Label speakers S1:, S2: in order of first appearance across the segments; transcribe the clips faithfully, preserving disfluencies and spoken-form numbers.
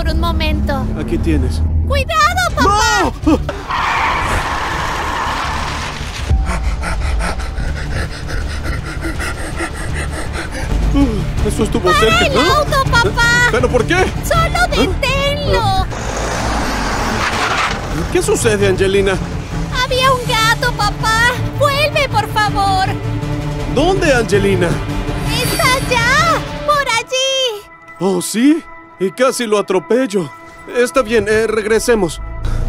S1: un momento.
S2: Aquí tienes.
S1: ¡Cuidado, papá!
S2: ¡No! Uh, eso estuvo
S1: ¡Para
S2: cerca.
S1: el
S2: ¿Ah?
S1: auto, papá!
S2: ¿Pero por qué?
S1: ¡Solo deténlo!
S2: ¿Qué sucede, Angelina?
S1: ¡Había un gato, papá! ¡Vuelve, por favor!
S2: ¿Dónde, Angelina?
S1: ¡Está allá! ¡Por allí!
S2: Oh, ¿sí? Y casi lo atropello. Está bien, eh, regresemos.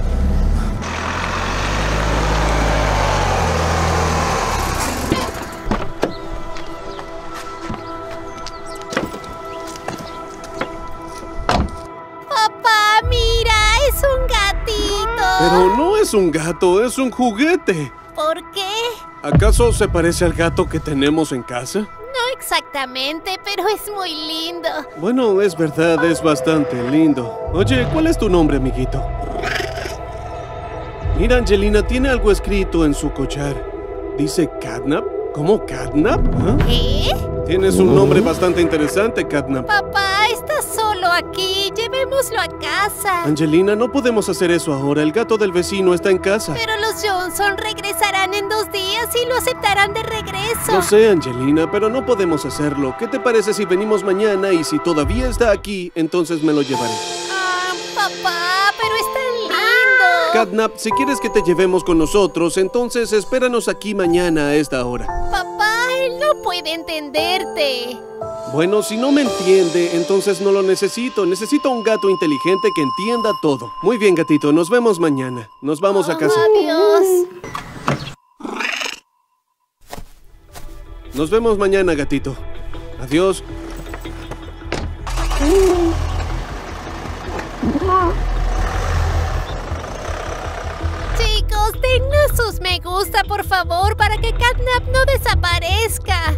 S1: Papá, mira, es un gatito.
S2: Pero no es un gato, es un juguete.
S1: ¿Por qué?
S2: ¿Acaso se parece al gato que tenemos en casa?
S1: No exactamente, pero es muy lindo.
S2: Bueno, es verdad, es bastante lindo. Oye, ¿cuál es tu nombre, amiguito? Mira, Angelina, tiene algo escrito en su collar. ¿Dice Catnap? ¿Cómo Catnap? ¿Ah?
S1: ¿Qué?
S2: Tienes un nombre bastante interesante, Catnap.
S1: Papá, está solo aquí. Llevémoslo a casa.
S2: Angelina, no podemos hacer eso ahora. El gato del vecino está en casa.
S1: Pero los Johnson regresarán en dos días y lo aceptarán de regreso.
S2: Lo sé, Angelina, pero no podemos hacerlo. ¿Qué te parece si venimos mañana y si todavía está aquí, entonces me lo llevaré?
S1: Ah, papá, pero es tan lindo.
S2: Catnap, si quieres que te llevemos con nosotros, entonces espéranos aquí mañana a esta hora.
S1: Papá, él no puede entenderte.
S2: Bueno, si no me entiende, entonces no lo necesito. Necesito un gato inteligente que entienda todo. Muy bien, gatito, nos vemos mañana. Nos vamos a casa.
S1: Adiós.
S2: Nos vemos mañana, gatito. Adiós.
S1: Chicos, dennos sus me gusta, por favor, para que Catnap no desaparezca.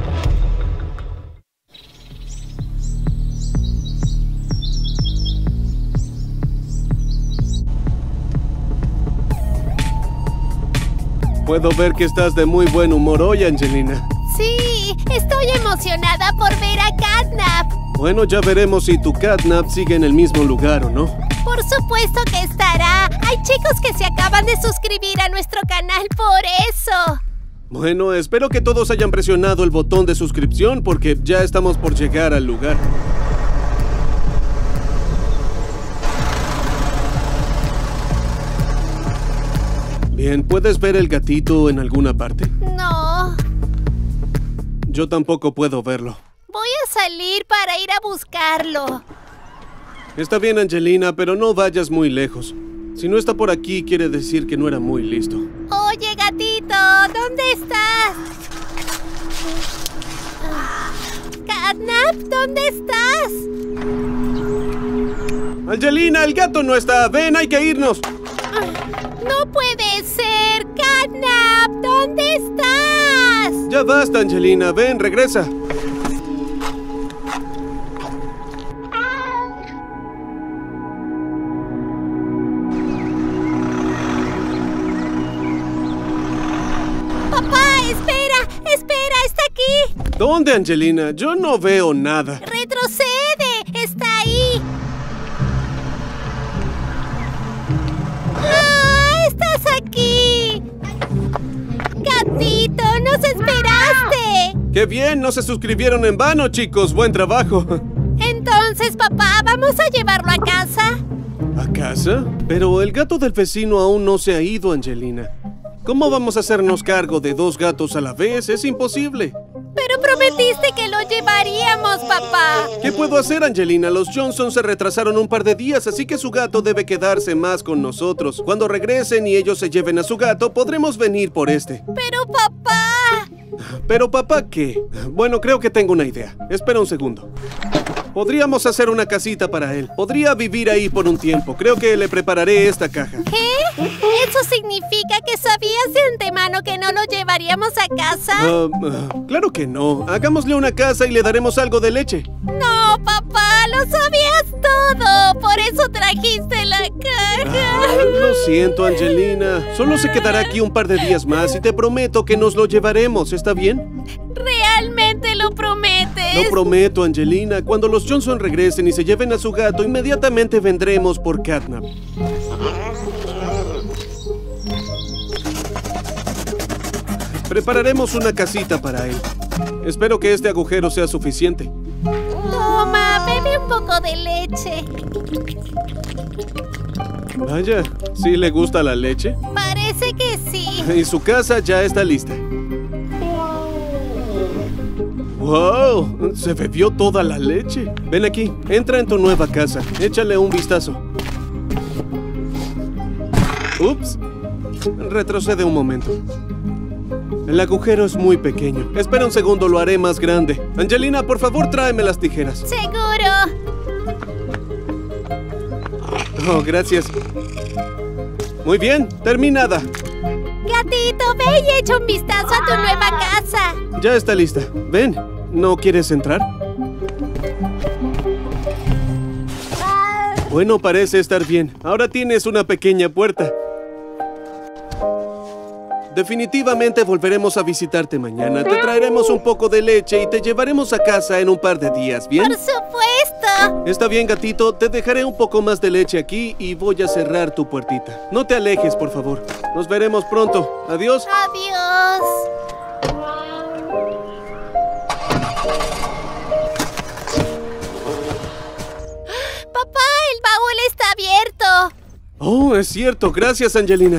S2: Puedo ver que estás de muy buen humor hoy, Angelina.
S1: Sí, estoy emocionada por ver a Catnap.
S2: Bueno, ya veremos si tu Catnap sigue en el mismo lugar o no.
S1: Por supuesto que estará. Hay chicos que se acaban de suscribir a nuestro canal por eso.
S2: Bueno, espero que todos hayan presionado el botón de suscripción porque ya estamos por llegar al lugar. Bien, ¿puedes ver el gatito en alguna parte?
S1: No.
S2: Yo tampoco puedo verlo.
S1: Voy a salir para ir a buscarlo.
S2: Está bien, Angelina, pero no vayas muy lejos. Si no está por aquí, quiere decir que no era muy listo.
S1: Oye, gatito, ¿dónde estás? Catnap, ¿dónde estás?
S2: Angelina, el gato no está. Ven, hay que irnos.
S1: No puede ser. Catnap, ¿dónde estás?
S2: Ya basta, Angelina. Ven, regresa.
S1: Papá, espera, espera, está aquí.
S2: ¿Dónde, Angelina? Yo no veo nada.
S1: Retrocede, está ahí. ¡Ah! ¡Estás aquí! ¡Gatito, nos esperaste!
S2: ¡Qué bien! No se suscribieron en vano, chicos. ¡Buen trabajo!
S1: Entonces, papá, ¿vamos a llevarlo a casa?
S2: ¿A casa? Pero el gato del vecino aún no se ha ido, Angelina. ¿Cómo vamos a hacernos cargo de dos gatos a la vez? Es imposible.
S1: Pero prometiste que lo llevaríamos, papá.
S2: ¿Qué puedo hacer, Angelina? Los Johnson se retrasaron un par de días, así que su gato debe quedarse más con nosotros. Cuando regresen y ellos se lleven a su gato, podremos venir por este.
S1: Pero, papá...
S2: ¿Pero papá qué? Bueno, creo que tengo una idea. Espera un segundo. Podríamos hacer una casita para él. Podría vivir ahí por un tiempo. Creo que le prepararé esta caja.
S1: ¿Qué? ¿Eso significa que sabías de antemano que no lo llevaríamos a casa?
S2: Uh, uh, claro que no. Hagámosle una casa y le daremos algo de leche.
S1: No, papá, lo sabías todo. Por eso trajiste la caja.
S2: Ah, lo siento, Angelina. Solo se quedará aquí un par de días más y te prometo que nos lo llevaremos. ¿Está bien?
S1: ¿Realmente ¿Realmente lo prometes?
S2: Lo prometo, Angelina. Cuando los Johnson regresen y se lleven a su gato, inmediatamente vendremos por Catnap. Prepararemos una casita para él. Espero que este agujero sea suficiente.
S1: Toma, bebe un poco de leche.
S2: Vaya, ¿sí le gusta la leche?
S1: Parece que sí.
S2: Y su casa ya está lista. ¡Wow! Se bebió toda la leche. Ven aquí, entra en tu nueva casa. Échale un vistazo. Ups. Retrocede un momento. El agujero es muy pequeño. Espera un segundo, lo haré más grande. Angelina, por favor, tráeme las tijeras.
S1: ¡Seguro!
S2: Oh, gracias. Muy bien, terminada.
S1: Gatito, ve y echa un vistazo a tu nueva casa.
S2: Ya está lista. Ven, ¿no quieres entrar? Bueno, parece estar bien. Ahora tienes una pequeña puerta. Definitivamente volveremos a visitarte mañana. Te traeremos un poco de leche y te llevaremos a casa en un par de días, ¿bien?
S1: ¡Por supuesto!
S2: Está bien, gatito. Te dejaré un poco más de leche aquí y voy a cerrar tu puertita. No te alejes, por favor. Nos veremos pronto. Adiós.
S1: Adiós. Papá, el baúl está abierto.
S2: Oh, es cierto. Gracias, Angelina.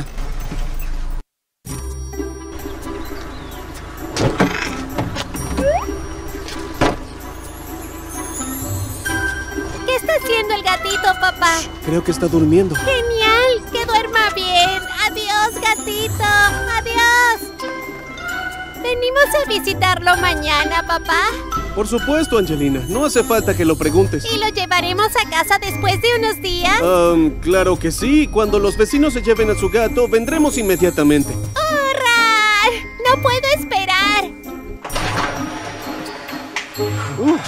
S1: ¿Qué está haciendo el gatito, papá?
S2: Creo que está durmiendo.
S1: ¡Genial! ¡Que duerma bien! ¡Adiós, gatito! ¡Adiós! ¿Venimos a visitarlo mañana, papá?
S2: Por supuesto, Angelina. No hace falta que lo preguntes.
S1: ¿Y lo llevaremos a casa después de unos días?
S2: Um, claro que sí. Cuando los vecinos se lleven a su gato, vendremos inmediatamente.
S1: ¡Hurra! ¡No puedo esperar!
S2: Uh.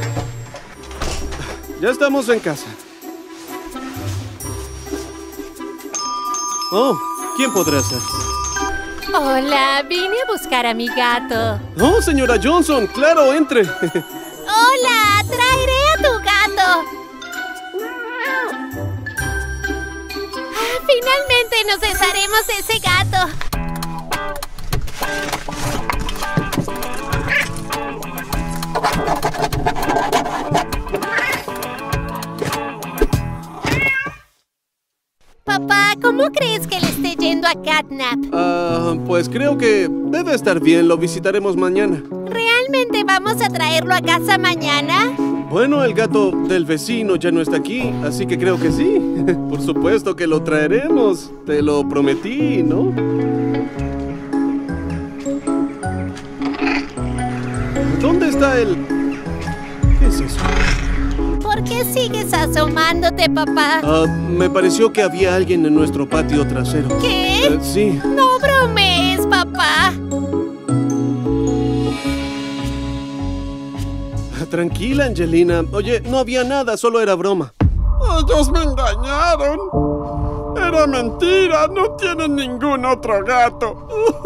S2: Ya estamos en casa. Oh, ¿quién podrá ser?
S1: Hola, vine a buscar a mi gato.
S2: Oh, señora Johnson, claro, entre.
S1: Hola, traeré a tu gato. Ah, finalmente nos desharemos de ese gato. Papá, ¿cómo crees que le esté yendo a Catnap?
S2: Ah, pues creo que debe estar bien. Lo visitaremos mañana.
S1: ¿Realmente vamos a traerlo a casa mañana?
S2: Bueno, el gato del vecino ya no está aquí, así que creo que sí. Por supuesto que lo traeremos. Te lo prometí, ¿no? ¿Dónde está el...? ¿Qué es eso?
S1: ¿Por qué sigues asomándote, papá?
S2: Ah, me pareció que había alguien en nuestro patio trasero.
S1: ¿Qué?
S2: Eh, sí.
S1: No bromees, papá.
S2: Tranquila, Angelina. Oye, no había nada, solo era broma.
S3: Ellos me engañaron. Era mentira, no tienen ningún otro gato.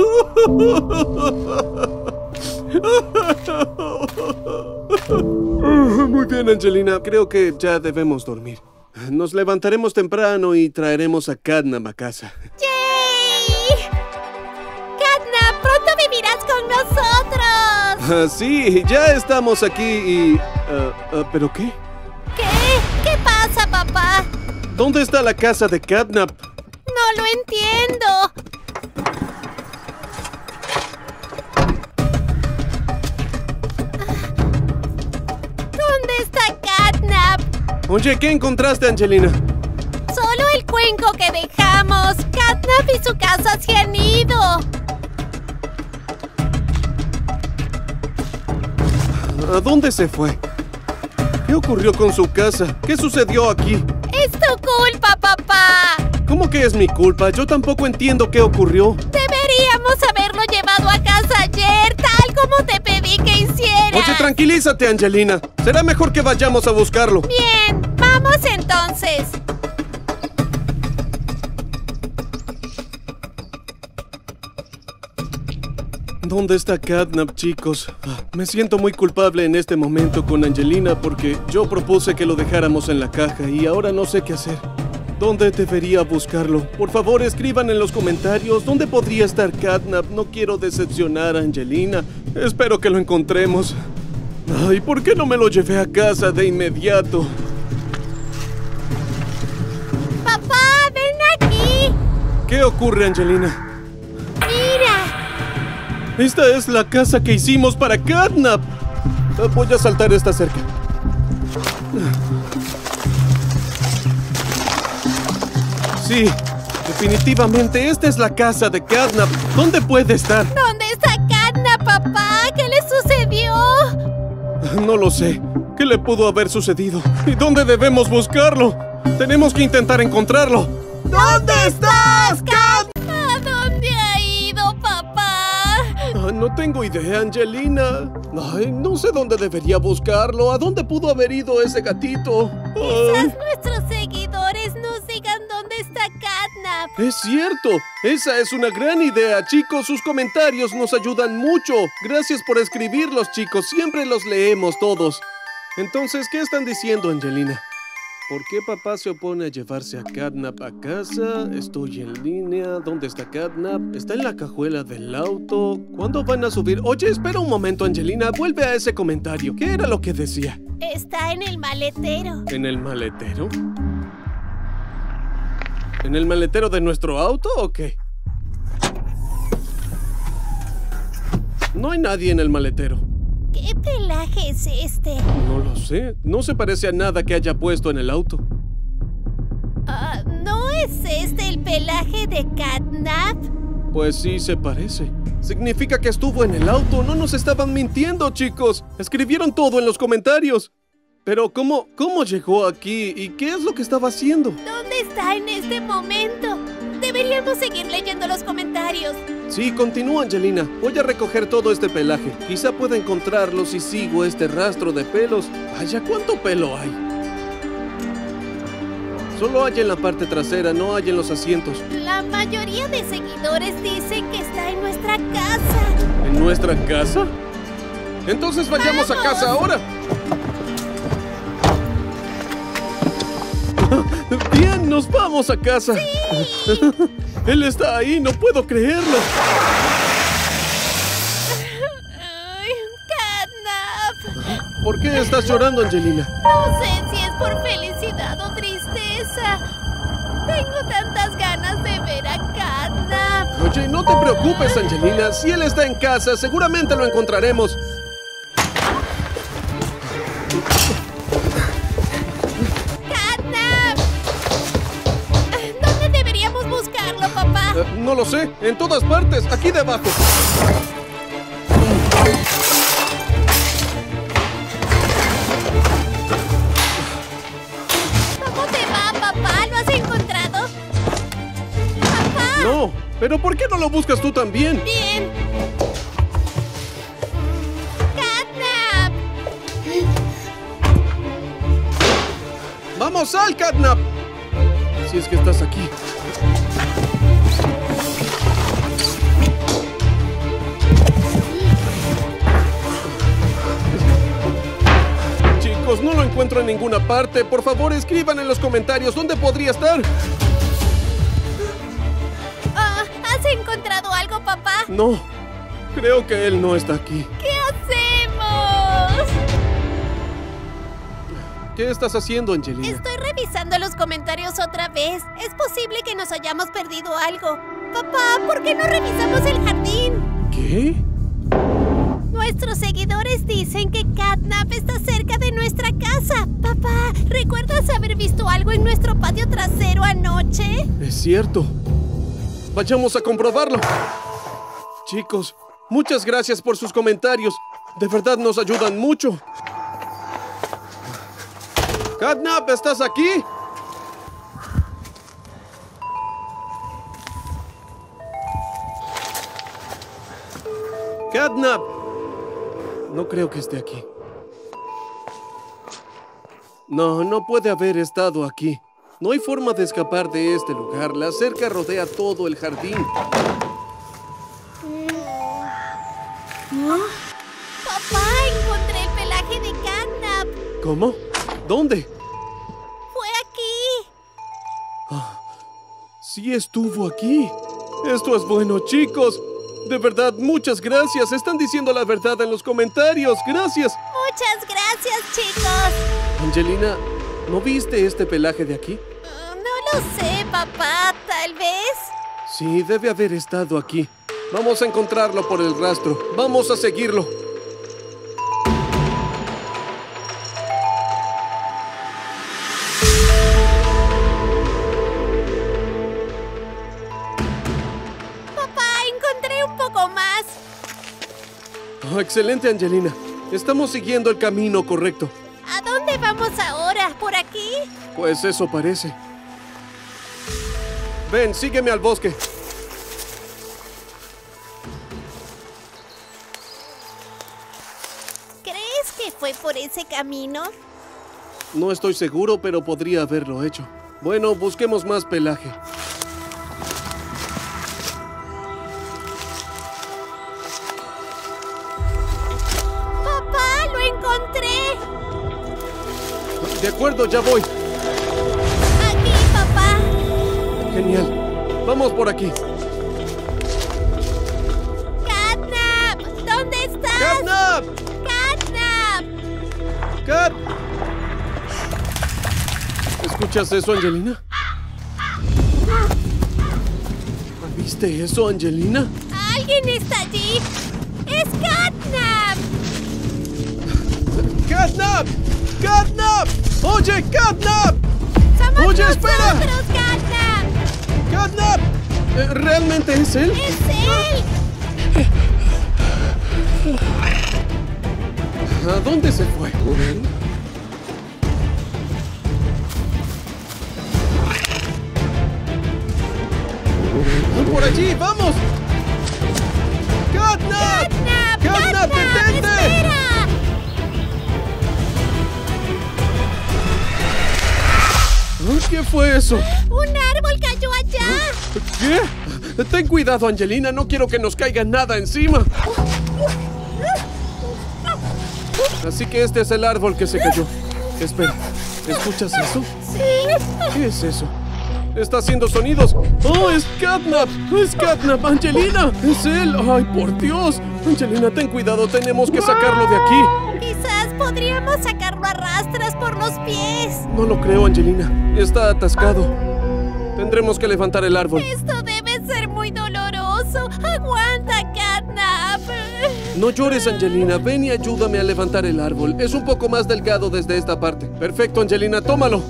S2: Muy bien, Angelina. Creo que ya debemos dormir. Nos levantaremos temprano y traeremos a Catnap a casa.
S1: ¡Yay! ¡Catnap, pronto vivirás con nosotros!
S2: Ah, sí, ya estamos aquí y... Uh, uh, ¿Pero qué?
S1: ¿Qué? ¿Qué pasa, papá?
S2: ¿Dónde está la casa de Catnap?
S1: No lo entiendo. ¿Dónde está Catnap?
S2: Oye, ¿qué encontraste, Angelina?
S1: Solo el cuenco que dejamos. Catnap y su casa se han ido.
S2: ¿A dónde se fue? ¿Qué ocurrió con su casa? ¿Qué sucedió aquí?
S1: Es tu culpa, papá.
S2: ¿Cómo que es mi culpa? Yo tampoco entiendo qué ocurrió.
S1: Deberíamos haberlo llevado a casa ayer, tal como te pedí que hicieras.
S2: Oye, tranquilízate, Angelina. Será mejor que vayamos a buscarlo.
S1: Bien, vamos entonces.
S2: ¿Dónde está Catnap, chicos? Me siento muy culpable en este momento con Angelina porque yo propuse que lo dejáramos en la caja y ahora no sé qué hacer. ¿Dónde debería buscarlo? Por favor, escriban en los comentarios dónde podría estar Catnap. No quiero decepcionar a Angelina. Espero que lo encontremos. Ay, ¿por qué no me lo llevé a casa de inmediato?
S1: ¡Papá, ven aquí!
S2: ¿Qué ocurre, Angelina?
S1: ¡Mira!
S2: Esta es la casa que hicimos para Catnap. Voy a saltar esta cerca. Sí, definitivamente esta es la casa de Catnap. ¿Dónde puede estar?
S1: ¿Dónde está Catnap, papá? ¿Qué le sucedió?
S2: No lo sé. ¿Qué le pudo haber sucedido? ¿Y dónde debemos buscarlo? Tenemos que intentar encontrarlo.
S1: ¿Dónde estás, Catnap? ¿A dónde ha ido, papá?
S2: Ah, no tengo idea, Angelina. Ay, no sé dónde debería buscarlo. ¿A dónde pudo haber ido ese gatito?
S1: Quizás
S2: Ay.
S1: nuestros seguidores nos digan dónde está Catnap.
S2: Es cierto, esa es una gran idea, chicos. Sus comentarios nos ayudan mucho. Gracias por escribirlos, chicos. Siempre los leemos todos. Entonces, ¿qué están diciendo, Angelina? ¿Por qué papá se opone a llevarse a Catnap a casa? Estoy en línea. ¿Dónde está Catnap? ¿Está en la cajuela del auto? ¿Cuándo van a subir? Oye, espera un momento, Angelina. Vuelve a ese comentario. ¿Qué era lo que decía?
S1: Está en el maletero.
S2: ¿En el maletero? ¿En el maletero de nuestro auto o qué? No hay nadie en el maletero.
S1: ¿Qué pelaje es este?
S2: No lo sé. No se parece a nada que haya puesto en el auto.
S1: Ah, ¿no es este el pelaje de Catnap?
S2: Pues sí se parece. Significa que estuvo en el auto. No nos estaban mintiendo, chicos. Escribieron todo en los comentarios. Pero ¿cómo, cómo llegó aquí? ¿Y qué es lo que estaba haciendo?
S1: ¿Dónde está en este momento? Deberíamos seguir leyendo los comentarios.
S2: Sí, continúa, Angelina. Voy a recoger todo este pelaje. Quizá pueda encontrarlo si sigo este rastro de pelos. Vaya, ¿cuánto pelo hay? Solo hay en la parte trasera, no hay en los asientos.
S1: La mayoría de seguidores dicen que está en nuestra casa.
S2: ¿En nuestra casa? Entonces vayamos a casa ahora. Bien, nos vamos a casa.
S1: ¡Sí!
S2: Él está ahí, no puedo creerlo.
S1: Ay, Catnap.
S2: ¿Por qué estás llorando, Angelina?
S1: No sé si es por felicidad o tristeza. Tengo tantas ganas de ver a Catnap.
S2: Oye, no te preocupes, Angelina. Si él está en casa, seguramente lo encontraremos. Uh, no lo sé, en todas partes, aquí debajo.
S1: ¿Cómo te va, papá? ¿Lo has encontrado? ¡Papá!
S2: No, pero ¿por qué no lo buscas tú también?
S1: Bien. ¡Catnap!
S2: ¡Vamos, al Catnap! Si es que estás aquí. No lo encuentro en ninguna parte. Por favor, escriban en los comentarios dónde podría estar.
S1: Oh, ¿has encontrado algo, papá?
S2: No, creo que él no está aquí.
S1: ¿Qué hacemos?
S2: ¿Qué estás haciendo, Angelina?
S1: Estoy revisando los comentarios otra vez. Es posible que nos hayamos perdido algo. Papá, ¿por qué no revisamos el jardín?
S2: ¿Qué?
S1: Nuestros seguidores dicen que Catnap está cerca de nuestra casa. Papá, ¿recuerdas haber visto algo en nuestro patio trasero anoche?
S2: Es cierto. Vayamos a comprobarlo. Chicos, muchas gracias por sus comentarios. De verdad nos ayudan mucho. Catnap, ¿estás aquí? Catnap. No creo que esté aquí. No, no puede haber estado aquí. No hay forma de escapar de este lugar. La cerca rodea todo el jardín.
S1: Papá, encontré el pelaje de Catnap.
S2: ¿Cómo? ¿Dónde?
S1: Fue aquí.
S2: Ah, sí estuvo aquí. Esto es bueno, chicos. De verdad, muchas gracias. Están diciendo la verdad en los comentarios. Gracias.
S1: Muchas gracias, chicos.
S2: Angelina, ¿no viste este pelaje de aquí?
S1: Uh, no lo sé, papá. Tal vez.
S2: Sí, debe haber estado aquí. Vamos a encontrarlo por el rastro. Vamos a seguirlo.
S1: Papá, encontré un poco más.
S2: Oh, excelente, Angelina. Estamos siguiendo el camino correcto.
S1: ¿A dónde vamos ahora? ¿Por aquí?
S2: Pues eso parece. Ven, sígueme al bosque.
S1: ¿Crees que fue por ese camino?
S2: No estoy seguro, pero podría haberlo hecho. Bueno, busquemos más pelaje.
S1: ¡Papá, lo encontré!
S2: De acuerdo, ya voy.
S1: Aquí, papá.
S2: Genial. Vamos por aquí.
S1: ¡Catnap! ¿Dónde estás?
S2: ¡Catnap!
S1: ¡Catnap!
S2: ¡Cat! ¿Escuchas eso, Angelina? ¿Viste eso, Angelina?
S1: ¡Alguien está allí! ¡Es Catnap!
S2: ¡Catnap! ¡Catnap! ¡Oye, Catnap!
S1: ¡Somos
S2: ¡Oye, espera!
S1: nosotros, Catnap!
S2: ¡Catnap! Eh, ¿Realmente es él?
S1: ¡Es él!
S2: ¿A dónde se fue? ¡Por allí! ¡Vamos! ¡Catnap!
S1: ¡Catnap!
S2: ¡Catnap, detente!
S1: ¡Espera!
S2: ¿Qué fue eso?
S1: ¡Un árbol cayó allá!
S2: ¿Qué? Ten cuidado, Angelina. No quiero que nos caiga nada encima. Así que este es el árbol que se cayó. Espera, ¿escuchas eso?
S1: Sí.
S2: ¿Qué es eso? Está haciendo sonidos. ¡Oh, es Catnap! ¡Es Catnap! ¡Angelina! ¡Es él! ¡Ay, por Dios! Angelina, ten cuidado. Tenemos que sacarlo de aquí.
S1: Quizás podríamos sacarlo a rastras por los pies.
S2: No lo creo, Angelina. Está atascado. Tendremos que levantar el árbol.
S1: Esto debe ser muy doloroso. ¡Aguanta, Catnap!
S2: No llores, Angelina. Ven y ayúdame a levantar el árbol. Es un poco más delgado desde esta parte. Perfecto, Angelina. Tómalo.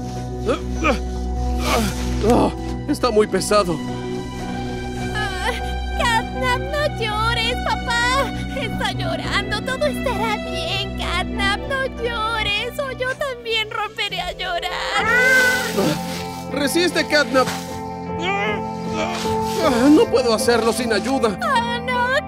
S2: Oh, está muy pesado.
S1: Ah, Catnap, no llores, papá. Está llorando. Todo estará bien, Catnap. No llores o yo también romperé a llorar.
S2: Resiste, Catnap. Ah, no puedo hacerlo sin ayuda.
S1: ¡Oh, no,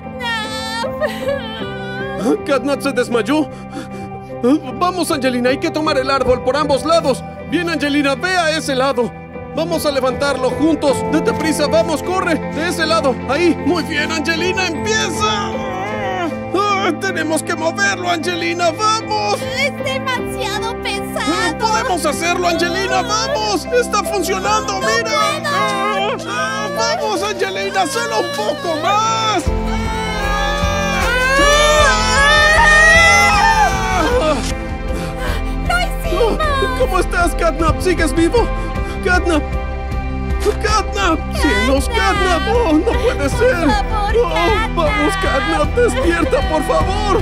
S1: Catnap!
S2: ¿Catnap se desmayó? Vamos, Angelina. Hay que tomar el árbol por ambos lados. Bien, Angelina, ve a ese lado. Vamos a levantarlo juntos. Date prisa, vamos, corre. De ese lado. Ahí. Muy bien, Angelina, empieza. Ah, tenemos que moverlo, Angelina. ¡Vamos!
S1: Es demasiado pesado.
S2: Ah, ¡podemos hacerlo, Angelina! ¡Vamos! ¡Está funcionando!
S1: No
S2: ¡Mira!
S1: puedo.
S2: Ah, ah, ¡vamos, Angelina! ¡Solo un poco más!
S1: ¡Lo hicimos!
S2: ¿Cómo estás, Catnap? ¿Sigues vivo? ¡Catnap! ¡Catnap! ¡Cielos, Catnap! ¡Oh, no puede ser!
S1: Por favor,
S2: ¡Oh,
S1: Catnap.
S2: vamos, Catnap! ¡Despierta, por favor!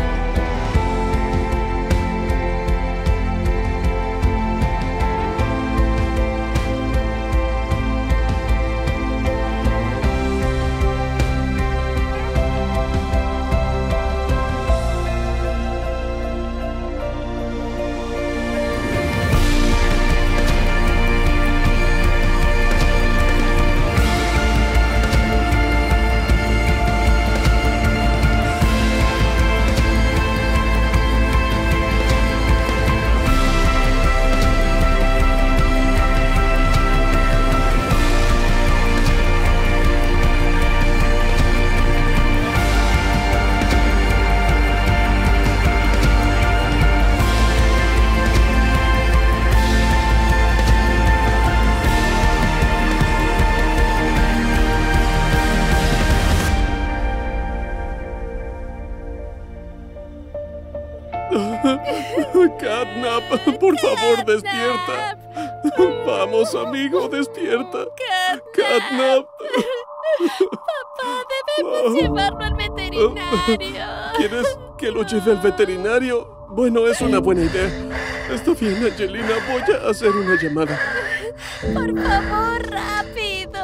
S2: Catnap, por favor, despierta. Vamos, amigo, despierta. Catnap.
S1: Papá, debemos llevarlo al veterinario.
S2: ¿Quieres que lo lleve al veterinario? Bueno, es una buena idea. Está bien, Angelina, voy a hacer una llamada.
S1: Por favor, rápido.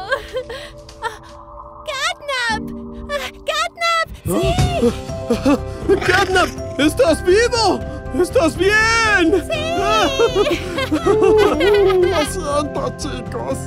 S1: ¡Catnap! ¡Catnap! ¡Sí!
S2: ¡Catnap! ¡Estás vivo! ¡Estás bien!
S1: ¡Sí!
S3: Lo siento, chicos.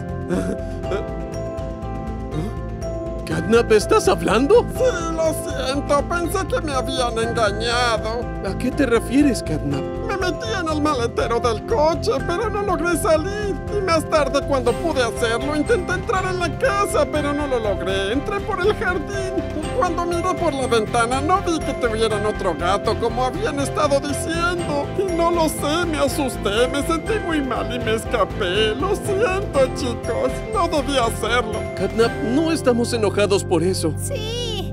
S2: ¿Catnap, estás hablando?
S3: Sí, lo siento. Pensé que me habían engañado.
S2: ¿A qué te refieres, Catnap?
S3: Me metí en el maletero del coche, pero no logré salir. Y más tarde, cuando pude hacerlo, intenté entrar en la casa, pero no lo logré. Entré por el jardín. Y cuando miré por la ventana, no vi que tuvieran otro gato, como habían estado diciendo. Y no lo sé, me asusté, me sentí muy mal y me escapé. Lo siento, chicos. No debía hacerlo.
S2: Catnap, no estamos enojados por eso.
S1: Sí.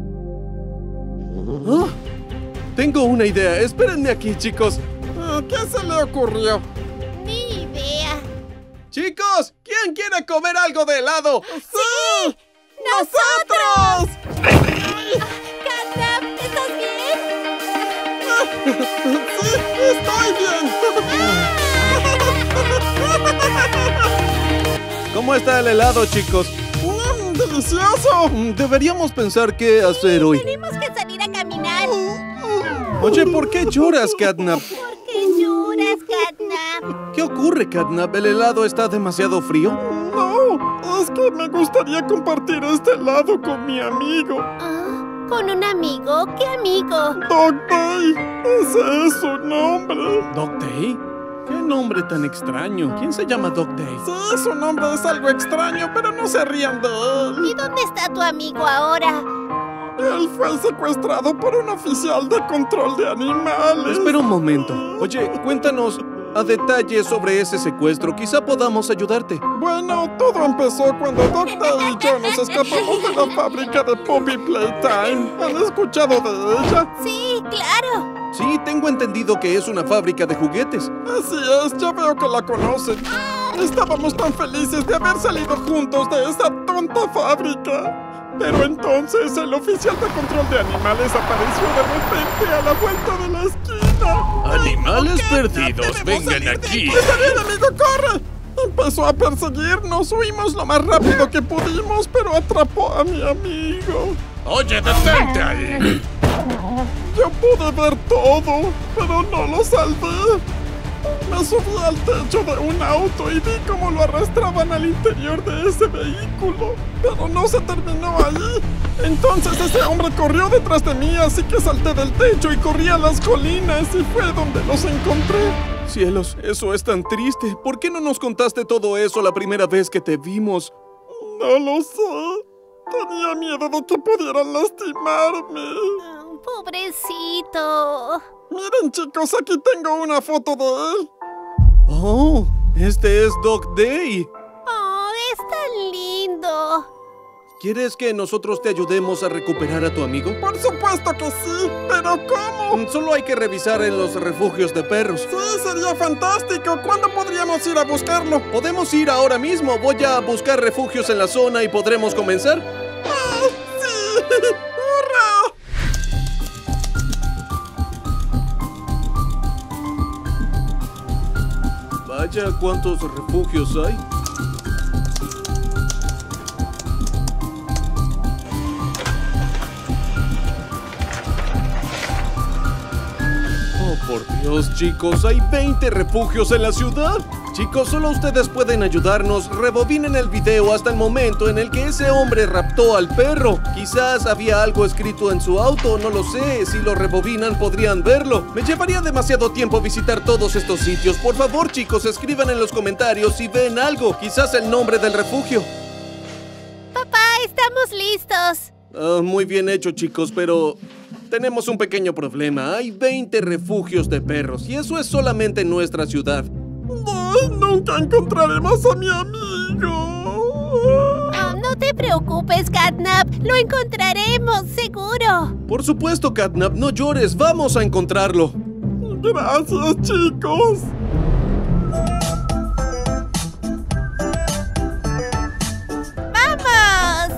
S2: Ah, tengo una idea. Espérenme aquí, chicos.
S3: Eh, ¿Qué se le ocurrió?
S1: Ni idea.
S2: ¡Chicos! ¿Quién quiere comer algo de helado?
S3: ¡Sí!
S1: ¡Nosotros! ¡Catnap! ¿Estás bien?
S3: ¡Sí! ¡Estoy bien!
S2: ¿Cómo está el helado, chicos?
S3: ¡Mmm, delicioso!
S2: Mm, Deberíamos pensar qué hacer hoy.
S1: Tenemos que salir a caminar.
S2: Oye, ¿por qué lloras, Catnap?
S1: ¿Por qué lloras, Catnap?
S2: ¿Qué ocurre, Catnap? ¿El helado está demasiado frío?
S3: No, es que me gustaría compartir este helado con mi amigo.
S1: Ah, ¿con un amigo? ¿Qué amigo?
S3: Dog Day. Ese es su nombre.
S2: ¿Dog Day? ¿Qué nombre tan extraño? ¿Quién se llama Dog Day?
S3: Sí, su nombre es algo extraño, pero no se rían de él.
S1: ¿Y dónde está tu amigo ahora?
S3: Él fue secuestrado por un oficial de control de animales.
S2: Espera un momento. Oye, cuéntanos a detalle sobre ese secuestro. Quizá podamos ayudarte.
S3: Bueno, todo empezó cuando Dog Day y yo nos escapamos de la fábrica de Puppy Playtime. ¿Han escuchado de ella?
S1: Sí, claro.
S2: Sí, tengo entendido que es una fábrica de juguetes.
S3: Así es, ya veo que la conocen. Estábamos tan felices de haber salido juntos de esa tonta fábrica. Pero entonces el oficial de control de animales apareció de repente a la vuelta de la esquina.
S4: ¡Animales perdidos, vengan aquí!
S3: ¡Está bien, amigo, corre! Empezó a perseguirnos, huimos lo más rápido que pudimos, pero atrapó a mi amigo.
S4: ¡Oye, detente ahí!
S3: Yo pude ver todo, pero no lo salvé. Me subí al techo de un auto y vi cómo lo arrastraban al interior de ese vehículo. Pero no se terminó ahí. Entonces ese hombre corrió detrás de mí, así que salté del techo y corrí a las colinas y fue donde los encontré.
S2: Cielos, eso es tan triste. ¿Por qué no nos contaste todo eso la primera vez que te vimos?
S3: No lo sé. Tenía miedo de que pudieran lastimarme.
S1: Oh, pobrecito.
S3: Miren, chicos, aquí tengo una foto de él.
S2: Oh, este es Dog Day.
S1: Oh, es tan lindo.
S2: ¿Quieres que nosotros te ayudemos a recuperar a tu amigo?
S3: Por supuesto que sí, pero ¿cómo?
S2: Solo hay que revisar en los refugios de perros.
S3: Sí, sería fantástico. ¿Cuándo podríamos ir a buscarlo?
S2: Podemos ir ahora mismo. Voy a buscar refugios en la zona y podremos comenzar.
S3: ¡Ah, sí! ¡Hurra!
S2: Vaya, ¿cuántos refugios hay? Oh, por Dios, chicos, hay veinte refugios en la ciudad. Chicos, solo ustedes pueden ayudarnos. Rebobinen el video hasta el momento en el que ese hombre raptó al perro. Quizás había algo escrito en su auto, no lo sé. Si lo rebobinan podrían verlo. Me llevaría demasiado tiempo visitar todos estos sitios. Por favor, chicos, escriban en los comentarios si ven algo. Quizás el nombre del refugio.
S1: Papá, estamos listos.
S2: Ah, muy bien hecho, chicos, pero tenemos un pequeño problema. Hay veinte refugios de perros y eso es solamente en nuestra ciudad.
S3: ¡Ay, nunca encontraremos a mi amigo!
S1: Oh, no te preocupes, Catnap. Lo encontraremos, seguro.
S2: Por supuesto, Catnap, no llores. Vamos a encontrarlo.
S3: Gracias, chicos.
S1: ¡Vamos!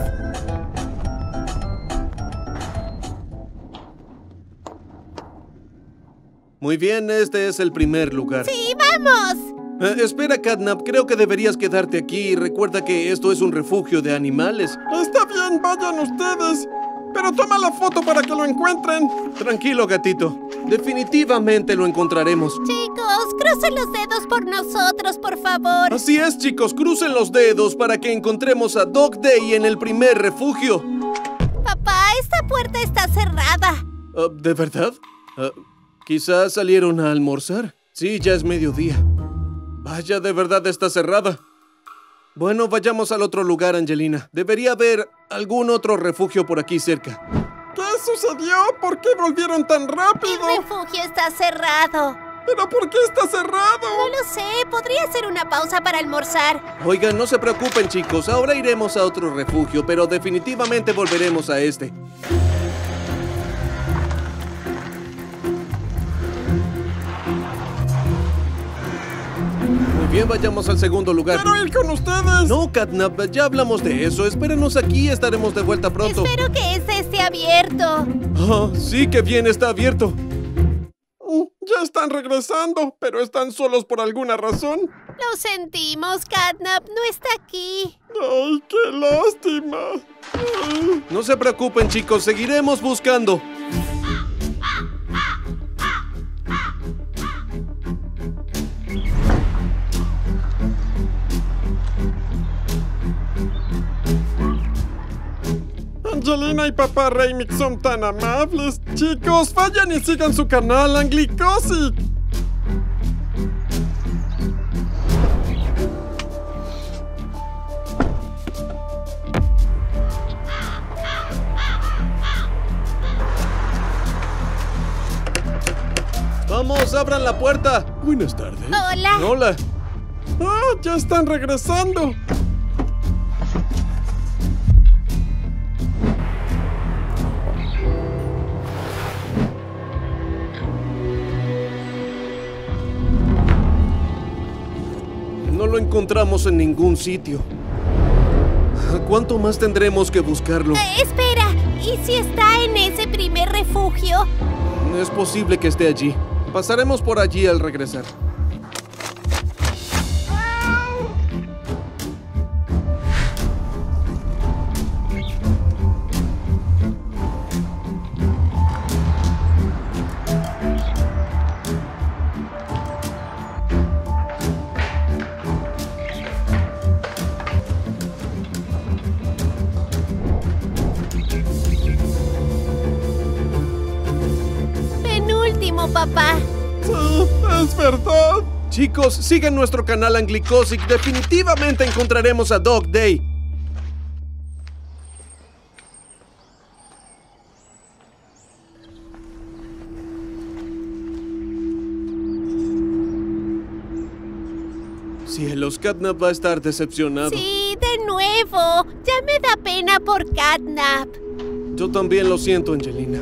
S2: Muy bien, este es el primer lugar.
S1: ¡Sí, vamos!
S2: Eh, espera, Catnap, creo que deberías quedarte aquí. Recuerda que esto es un refugio de animales.
S3: Está bien, vayan ustedes. Pero toma la foto para que lo encuentren.
S2: Tranquilo, gatito. Definitivamente lo encontraremos.
S1: Chicos, crucen los dedos por nosotros, por favor.
S2: Así es, chicos, crucen los dedos para que encontremos a Dog Day en el primer refugio.
S1: Papá, esta puerta está cerrada.
S2: Uh, ¿De verdad? Uh, quizás salieron a almorzar. Sí, ya es mediodía. Vaya, de verdad está cerrada. Bueno, vayamos al otro lugar, Angelina. Debería haber algún otro refugio por aquí cerca.
S3: ¿Qué sucedió? ¿Por qué volvieron tan rápido?
S1: El refugio está cerrado.
S3: ¿Pero por qué está cerrado?
S1: No lo sé, podría ser una pausa para almorzar.
S2: Oigan, no se preocupen, chicos. Ahora iremos a otro refugio, pero definitivamente volveremos a este. Muy bien, vayamos al segundo lugar.
S3: ¡Quiero ir con ustedes!
S2: No, Catnap, ya hablamos de eso. Espérenos aquí, estaremos de vuelta pronto.
S1: Espero que este esté abierto.
S2: Oh, sí, que bien, está abierto.
S3: Mm, ya están regresando, pero están solos por alguna razón.
S1: Lo sentimos, Catnap, no está aquí.
S3: ¡Ay, qué lástima! Ay.
S2: No se preocupen, chicos, seguiremos buscando.
S3: Angelina y papá Remix son tan amables. Chicos, vayan y sigan su canal Anglicosic.
S2: Vamos, abran la puerta. Buenas tardes.
S1: Hola.
S2: Hola.
S3: ¡Ah, ya están regresando!
S2: No lo encontramos en ningún sitio. ¿Cuánto más tendremos que buscarlo?
S1: Eh, espera, ¿y si está en ese primer refugio?
S2: Es posible que esté allí. Pasaremos por allí al regresar.
S1: Papá.
S3: Sí, es verdad.
S2: Chicos, sigan nuestro canal Anglicosic. Definitivamente encontraremos a Dog Day. Cielos, Catnap va a estar decepcionado.
S1: Sí, de nuevo. Ya me da pena por Catnap.
S2: Yo también lo siento, Angelina.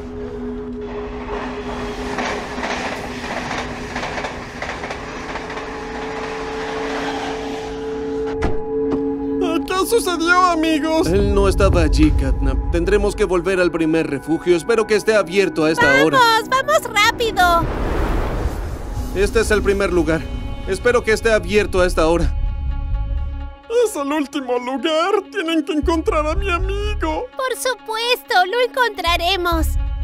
S3: ¿Qué sucedió, amigos?
S2: Él no estaba allí, Catnap. Tendremos que volver al primer refugio. Espero que esté abierto a esta
S1: ¡Vamos,
S2: hora.
S1: ¡Vamos, vamos rápido!
S2: Este es el primer lugar. Espero que esté abierto a esta hora.
S3: Es el último lugar. Tienen que encontrar a mi amigo.
S1: Por supuesto, lo encontraremos.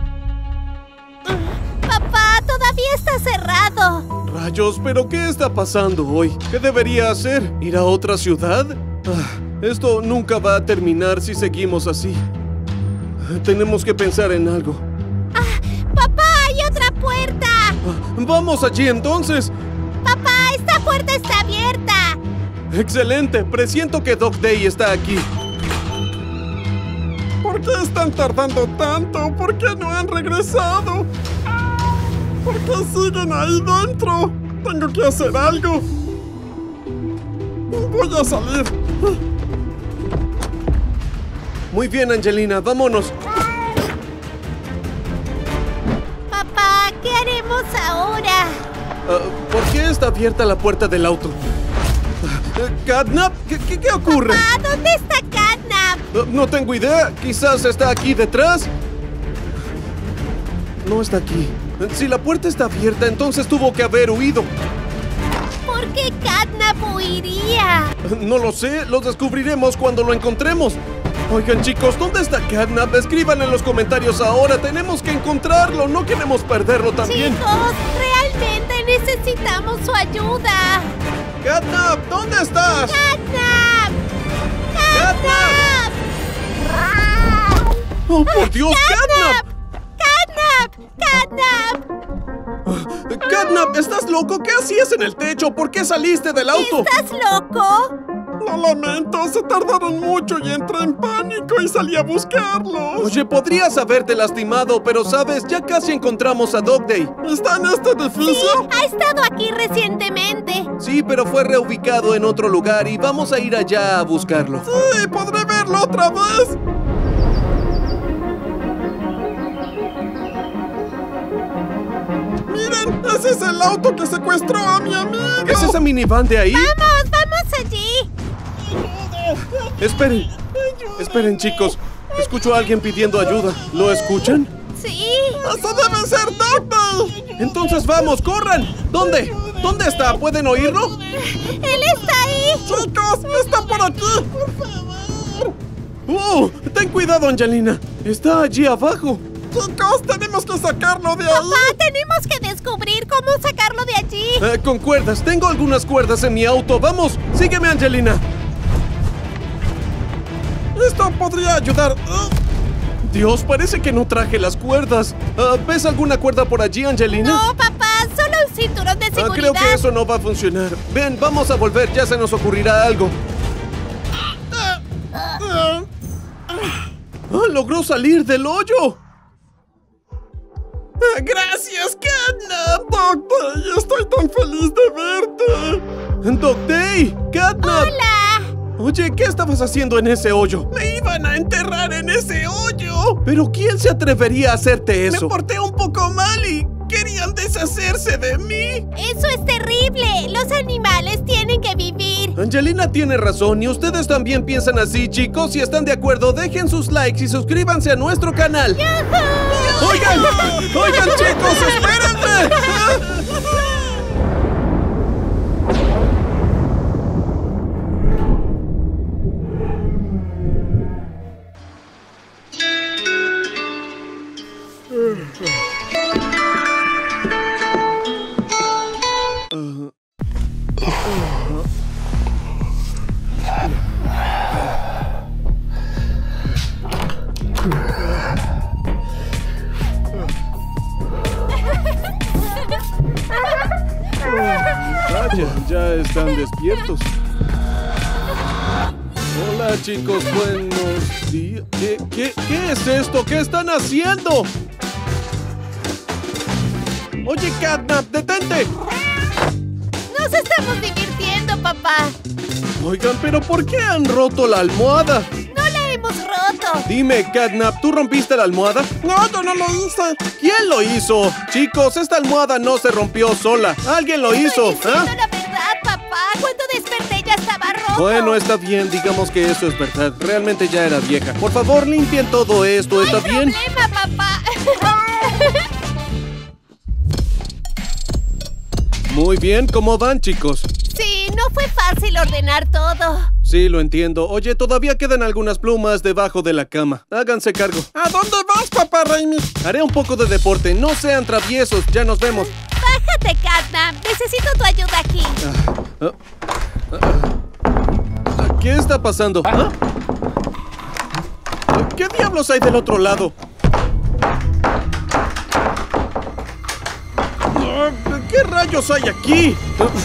S1: Papá, todavía está cerrado.
S2: Rayos, ¿pero qué está pasando hoy? ¿Qué debería hacer? ¿Ir a otra ciudad? Ah, esto nunca va a terminar si seguimos así. Tenemos que pensar en algo.
S1: Ah, ¡Papá, hay otra puerta!
S2: Ah, ¡vamos allí entonces!
S1: ¡Papá, esta puerta está abierta!
S2: ¡Excelente! Presiento que Dog Day está aquí.
S3: ¿Por qué están tardando tanto? ¿Por qué no han regresado? ¿Por qué siguen ahí dentro? Tengo que hacer algo. Voy a salir.
S2: Muy bien, Angelina, vámonos.
S1: Papá, ¿qué haremos haremos ahora?
S2: Uh, ¿Por qué está abierta la puerta del auto? Uh, ¿Catnap? ¿Qué, qué, qué ocurre?
S1: Papá, ¿dónde está Catnap?
S2: Uh, no tengo idea. Quizás está aquí detrás. No está aquí. Si la puerta está abierta, entonces tuvo que haber huido.
S1: ¿Por qué Catnap huiría?
S2: No lo sé, lo descubriremos cuando lo encontremos. Oigan, chicos, ¿dónde está Catnap? Escriban en los comentarios ahora. Tenemos que encontrarlo, no queremos perderlo también.
S1: Chicos, realmente necesitamos su ayuda.
S2: Catnap, ¿dónde estás?
S1: ¡Catnap! ¡Catnap!
S2: ¡Oh, por Dios, Catnap!
S1: ¡Catnap! ¡Catnap!
S2: Catnap, ¿estás loco? ¿Qué hacías en el techo? ¿Por qué saliste del auto?
S1: ¿Estás loco?
S3: Lo lamento, se tardaron mucho y entré en pánico y salí a buscarlos.
S2: Oye, podrías haberte lastimado, pero sabes, ya casi encontramos a Dog Day.
S3: ¿Está en este edificio?
S1: Sí, ha estado aquí recientemente.
S2: Sí, pero fue reubicado en otro lugar y vamos a ir allá a buscarlo.
S3: Sí, podré verlo otra vez. Miren, ese es el auto que secuestró a mi amigo.
S2: ¿Es esa minivan de ahí?
S1: ¡Vamos, vamos allí!
S2: Esperen, esperen, chicos. Escucho a alguien pidiendo ayuda. ¿Lo escuchan?
S1: Sí.
S3: ¡Eso debe ser Doctor!
S2: Entonces vamos, corran. ¿Dónde? ¿Dónde está? ¿Pueden oírlo?
S1: ¡Él está ahí!
S3: ¡Chicos, está por aquí! ¡Por favor!
S2: ¡Oh! Ten cuidado, Angelina. Está allí abajo.
S3: Chicos, tenemos que sacarlo de ahí.
S1: Papá, tenemos que descubrir cómo sacarlo de allí.
S2: Eh, con cuerdas. Tengo algunas cuerdas en mi auto. ¡Vamos! ¡Sígueme, Angelina!
S3: Esto podría ayudar.
S2: Dios, parece que no traje las cuerdas. Uh, ¿Ves alguna cuerda por allí, Angelina?
S1: No, papá, solo un cinturón de
S2: Uh,
S1: seguridad.
S2: creo que eso no va a funcionar. Ven, vamos a volver. Ya se nos ocurrirá algo. Ah, logró salir del hoyo.
S3: ¡Gracias, Catnap! Dog Day, estoy tan feliz de verte.
S2: Dog Day, Catnap.
S1: ¡Hola!
S2: Oye, ¿qué estabas haciendo en ese hoyo?
S3: ¡Me iban a enterrar en ese hoyo!
S2: ¿Pero quién se atrevería a hacerte eso?
S3: Me porté un poco mal y querían deshacerse de mí.
S1: ¡Eso es terrible! Los animales tienen que vivir.
S2: Angelina tiene razón y ustedes también piensan así, chicos. Si están de acuerdo, dejen sus likes y suscríbanse a nuestro canal.
S1: ¡Yujú!
S2: ¡Oigan! ¡Oigan, chicos! ¡Espérenme! Vaya, ya están despiertos. Hola, chicos, buenos días. ¿Qué, qué, qué es esto? ¿Qué están haciendo? Oye, Catnap, detente.
S1: Nos estamos divirtiendo, papá.
S2: Oigan, pero ¿por qué han roto la almohada?
S1: No la hemos roto.
S2: Dime, Catnap, ¿tú rompiste la almohada?
S3: No, yo no lo hice.
S2: ¿Quién lo hizo? Chicos, esta almohada no se rompió sola. Alguien lo hizo,
S1: Estoy diciendo
S2: ¿ah?
S1: la verdad, papá. Cuando desperté ya estaba roto.
S2: Bueno, está bien, digamos que eso es verdad. Realmente ya era vieja. Por favor, limpien todo esto, ¿está
S1: No hay
S2: bien?
S1: problema, papá.
S2: Muy bien, ¿cómo van, chicos?
S1: Sí, no fue fácil ordenar todo.
S2: Sí, lo entiendo. Oye, todavía quedan algunas plumas debajo de la cama. Háganse cargo.
S3: ¿A dónde vas, papá Raimi?
S2: Haré un poco de deporte. No sean traviesos. Ya nos vemos.
S1: Bájate, Catnap. Necesito tu ayuda aquí.
S2: Ah, ah, ah, ¿Qué está pasando? ¿Ah? ¿Qué diablos hay del otro lado? ¿Qué rayos hay aquí?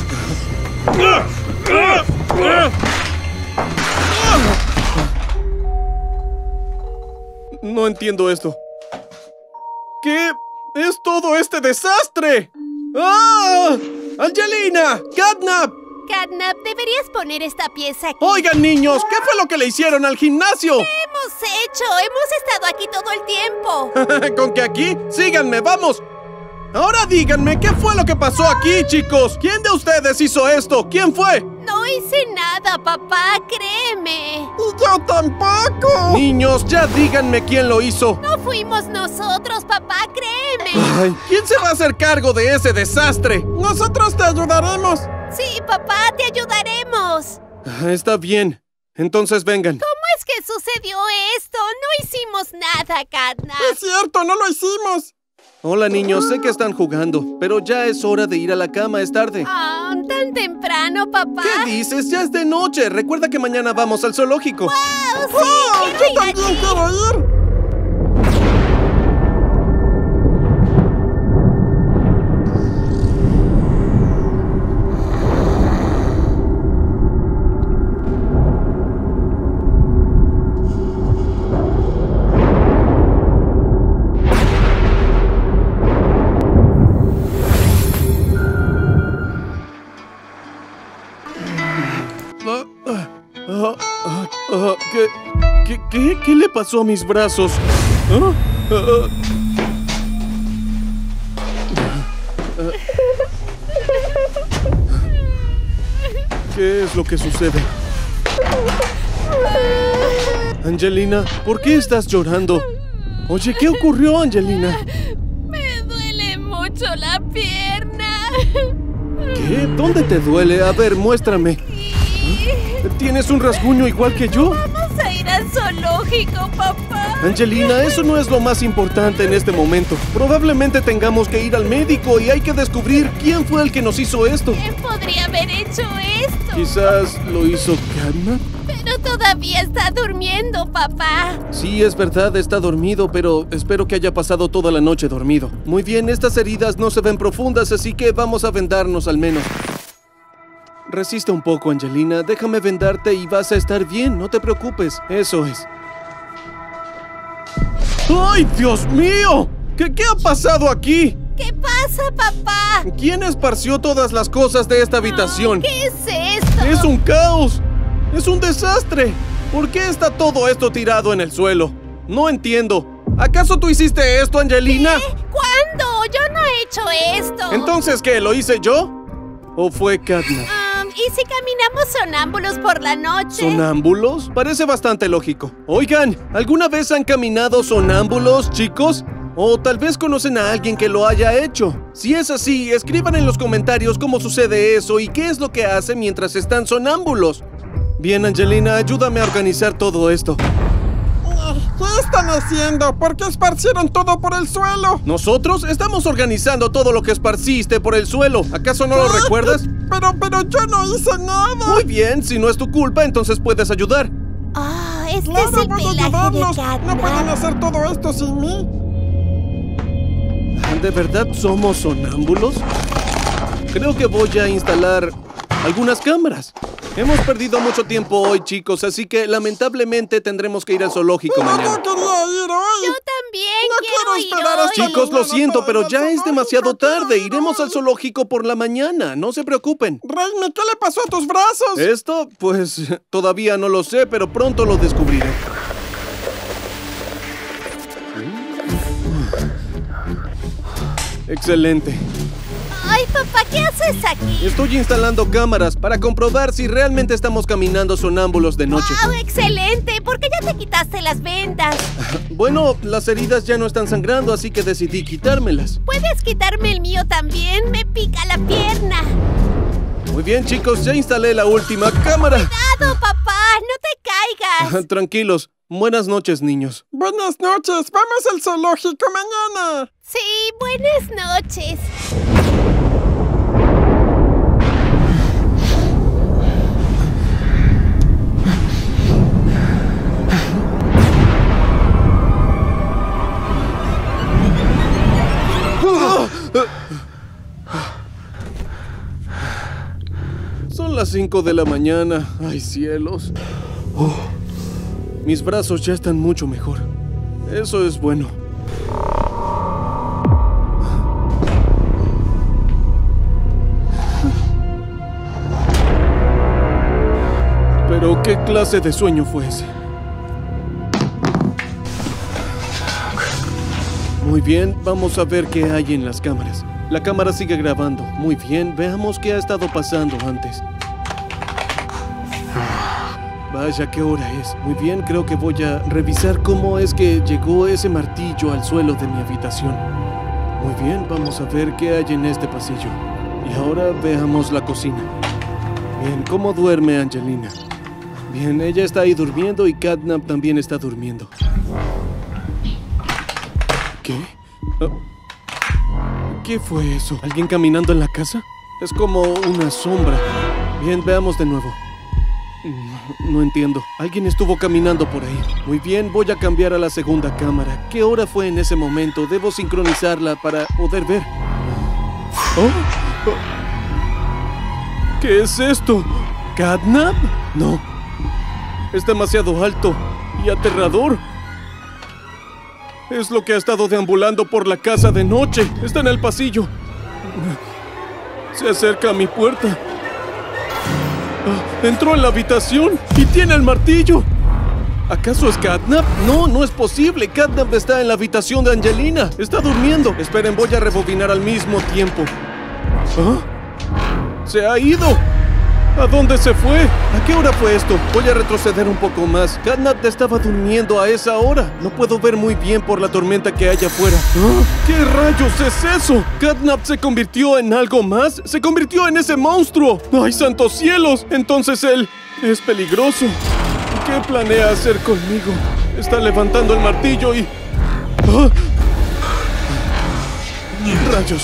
S2: No entiendo esto. ¿Qué es todo este desastre? ¡Ah! ¡Angelina! ¡Catnap!
S1: Catnap, deberías poner esta pieza aquí.
S2: Oigan, niños, ¿qué fue lo que le hicieron al gimnasio?
S1: ¿Qué hemos hecho? Hemos estado aquí todo el tiempo.
S2: ¿Con que aquí? ¡Síganme, vamos! Ahora díganme, ¿qué fue lo que pasó aquí, chicos? ¿Quién de ustedes hizo esto? ¿Quién fue?
S1: No hice nada, papá, créeme.
S3: ¡Y yo tampoco!
S2: Niños, ya díganme quién lo hizo.
S1: No fuimos nosotros, papá, créeme.
S2: Ay, ¿quién se va a hacer cargo de ese desastre?
S3: ¡Nosotros te ayudaremos!
S1: Sí, papá, te ayudaremos.
S2: Ah, está bien. Entonces vengan.
S1: ¿Cómo es que sucedió esto? No hicimos nada, Catnap.
S3: ¡Es cierto, no lo hicimos!
S2: Hola, niños. Sé que están jugando, pero ya es hora de ir a la cama. Es tarde.
S1: Ah, tan temprano, papá.
S2: ¿Qué dices? Ya es de noche. Recuerda que mañana vamos al zoológico.
S1: ¡Wow! Sí,
S3: ¡Oh,
S1: quiero
S3: yo
S1: ir
S3: también
S1: allí.
S3: quiero ir!
S2: Ah, ah, ah, ah, ¿qué, qué, qué, ¿Qué le pasó a mis brazos? Ah, ah, ah. ¿Qué es lo que sucede? Angelina, ¿por qué estás llorando? Oye, ¿qué ocurrió, Angelina?
S1: Me duele mucho la pierna.
S2: ¿Qué? ¿Dónde te duele? A ver, muéstrame. ¿Tienes un rasguño igual que yo?
S1: Vamos a ir al zoológico, papá.
S2: Angelina, eso no es lo más importante en este momento. Probablemente tengamos que ir al médico y hay que descubrir quién fue el que nos hizo esto.
S1: ¿Quién podría haber hecho esto?
S2: Quizás lo hizo Catnap.
S1: Pero todavía está durmiendo, papá.
S2: Sí, es verdad, está dormido, pero espero que haya pasado toda la noche dormido. Muy bien, estas heridas no se ven profundas, así que vamos a vendarnos al menos. Resiste un poco, Angelina. Déjame vendarte y vas a estar bien. No te preocupes. Eso es. ¡Ay, Dios mío! ¿Qué, qué ha pasado aquí?
S1: ¿Qué pasa, papá?
S2: ¿Quién esparció todas las cosas de esta habitación?
S1: ¿Qué es esto?
S2: ¡Es un caos! ¡Es un desastre! ¿Por qué está todo esto tirado en el suelo? No entiendo. ¿Acaso tú hiciste esto, Angelina?
S1: ¿Qué? ¿Cuándo? Yo no he hecho esto.
S2: ¿Entonces qué? ¿Lo hice yo? ¿O fue Catnap?
S1: Um, ¿Y si caminamos sonámbulos por la noche?
S2: ¿Sonámbulos? Parece bastante lógico. Oigan, ¿alguna vez han caminado sonámbulos, chicos? O tal vez conocen a alguien que lo haya hecho. Si es así, escriban en los comentarios cómo sucede eso y qué es lo que hacen mientras están sonámbulos. Bien, Angelina, ayúdame a organizar todo esto.
S3: ¿Qué están haciendo? ¿Por qué esparcieron todo por el suelo?
S2: Nosotros estamos organizando todo lo que esparciste por el suelo. ¿Acaso no lo
S3: ¿Qué?
S2: recuerdas?
S3: Pero, pero yo no hice nada.
S2: Muy bien, si no es tu culpa, entonces puedes ayudar.
S1: Ah, este
S3: Claro,
S1: es el
S3: voy a
S1: pelaje de
S3: ayudarlos.
S1: Catnap.
S3: No pueden hacer todo esto sin mí.
S2: ¿De verdad somos sonámbulos? Creo que voy a instalar algunas cámaras. Hemos perdido mucho tiempo hoy, chicos, así que lamentablemente tendremos que ir al zoológico
S3: Pero
S2: mañana.
S3: no quería ir hoy.
S1: Yo también
S3: No
S1: quiero,
S3: quiero
S1: ir
S3: esperar
S1: hoy.
S3: hasta
S2: Chicos, lo
S3: mañana
S2: siento,
S3: para
S2: pero
S3: ir al
S2: ya es
S3: zoológico.
S2: demasiado tarde.
S3: Quiero
S2: Iremos
S3: ir
S2: al zoológico por la mañana. No se preocupen.
S3: Raimi, ¿qué le pasó a tus brazos?
S2: Esto, pues, todavía no lo sé, pero pronto lo descubriré. Excelente.
S1: Ay, papá, ¿qué haces aquí?
S2: Estoy instalando cámaras para comprobar si realmente estamos caminando sonámbulos de noche.
S1: ¡Wow, excelente! ¿Por qué ya te quitaste las vendas?
S2: Bueno, las heridas ya no están sangrando, así que decidí quitármelas.
S1: ¿Puedes quitarme el mío también? Me pica la pierna.
S2: Muy bien, chicos, ya instalé la última cámara.
S1: ¡Cuidado, papá! ¡No te caigas!
S2: Tranquilos. Buenas noches, niños.
S3: Buenas noches. Vamos al zoológico mañana.
S1: Sí, buenas noches.
S2: Son las cinco de la mañana. ¡Ay, cielos! Oh, mis brazos ya están mucho mejor. Eso es bueno. Pero, ¿qué clase de sueño fue ese? Muy bien, vamos a ver qué hay en las cámaras. La cámara sigue grabando. Muy bien, veamos qué ha estado pasando antes. Vaya, ¿qué hora es? Muy bien, creo que voy a revisar cómo es que llegó ese martillo al suelo de mi habitación. Muy bien, vamos a ver qué hay en este pasillo. Y ahora veamos la cocina. Bien, ¿cómo duerme Angelina? Bien, ella está ahí durmiendo y Catnap también está durmiendo. ¿Qué? Oh. ¿Qué fue eso? ¿Alguien caminando en la casa? Es como una sombra. Bien, veamos de nuevo. No entiendo. Alguien estuvo caminando por ahí. Muy bien, voy a cambiar a la segunda cámara. ¿Qué hora fue en ese momento? Debo sincronizarla para poder ver. Oh. Oh. ¿Qué es esto? ¿Catnap? No. Es demasiado alto y aterrador. Es lo que ha estado deambulando por la casa de noche. Está en el pasillo. Se acerca a mi puerta. Oh, entró en la habitación y tiene el martillo. ¿Acaso es Catnap? No, no es posible. Catnap está en la habitación de Angelina. Está durmiendo. Esperen, voy a rebobinar al mismo tiempo. ¿Ah? ¡Se ha ido! ¿A dónde se fue? ¿A qué hora fue esto? Voy a retroceder un poco más. Catnap estaba durmiendo a esa hora. No puedo ver muy bien por la tormenta que hay afuera. ¿Ah? ¿Qué rayos es eso? ¿Catnap se convirtió en algo más? ¡Se convirtió en ese monstruo! ¡Ay, santos cielos! Entonces él es peligroso. ¿Qué planea hacer conmigo? Está levantando el martillo y... ¡Ah! ¡Rayos!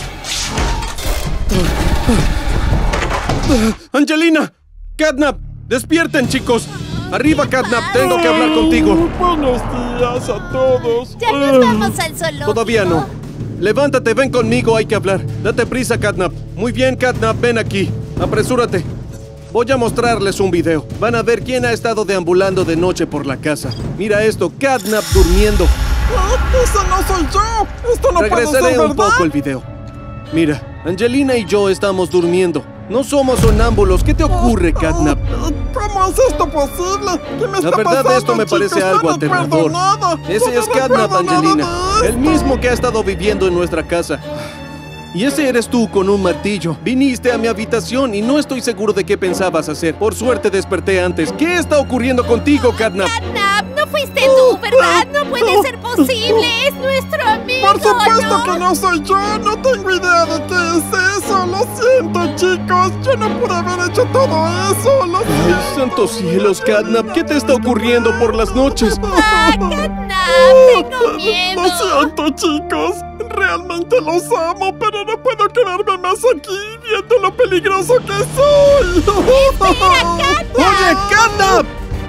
S2: ¡Ah! ¡Ah! ¡Angelina! ¡Catnap! ¡Despierten, chicos! ¡Arriba, Catnap! ¡Tengo que hablar contigo!
S3: Buenos días a todos.
S1: Ya nos vamos al zoológico.
S2: Todavía no. Levántate, ven conmigo, hay que hablar. Date prisa, Catnap. Muy bien, Catnap, ven aquí. Apresúrate. Voy a mostrarles un video. Van a ver quién ha estado deambulando de noche por la casa. Mira esto, Catnap durmiendo.
S3: ¡Oh, ¡ese no soy yo! ¡Esto no puede ser
S2: Regresaré
S3: verdad!
S2: un poco el video. Mira, Angelina y yo estamos durmiendo. No somos sonámbulos. ¿Qué te ocurre, Catnap?
S3: ¿Cómo es esto posible? ¿Qué me está
S2: La verdad,
S3: pasando,
S2: esto me parece
S3: chicos?
S2: algo
S3: Yo no
S2: aterrador.
S3: recuerdo nada.
S2: Ese
S3: Yo
S2: es
S3: no
S2: Catnap,
S3: recuerdo nada
S2: Angelina.
S3: de
S2: El
S3: esto.
S2: mismo que ha estado viviendo en nuestra casa. Y ese eres tú con un martillo. Viniste a mi habitación y no estoy seguro de qué pensabas hacer. Por suerte desperté antes. ¿Qué está ocurriendo contigo, Catnap?
S1: Catnap, no fuiste tú, ¿verdad? No puede ser posible. Es nuestro amigo.
S3: Por supuesto
S1: ¿no?
S3: que no soy yo. No tengo idea de qué es eso. Lo siento, chicos. Yo no pude haber hecho todo eso. Lo
S2: Ay,
S3: siento.
S2: santos cielos, Catnap. ¿Qué te está ocurriendo por las noches?
S1: Ah, Catnap, tengo miedo.
S3: Lo siento, chicos. Realmente los amo, pero no puedo quedarme más aquí viendo lo peligroso que soy.
S1: Espera, Catnap.
S2: ¡Oye, Catnap!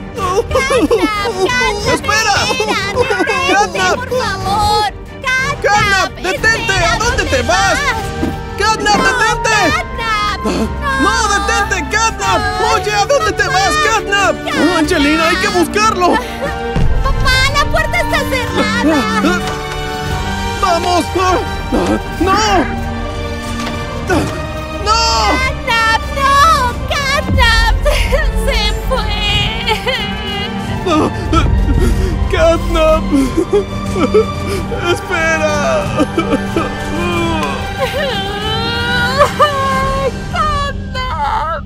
S1: Catnap,
S2: ¡Espera!
S1: detente,
S2: Catnap.
S1: por favor. Catnap,
S2: Catnap, detente.
S1: espera,
S2: ¿A dónde te vas? ¡Catnap, detente!
S1: Catnap.
S2: ¡No, detente, Catnap! ¡Oye, ¿a dónde te vas, Catnap? ¡Oh, Angelina, hay que buscarlo!
S1: Papá, la puerta está cerrada.
S2: ¡Vamos! ¡No! ¡No!
S1: Catnap, no. Catnap se fue.
S2: ¡Catnap! ¡Espera!
S1: Catnap.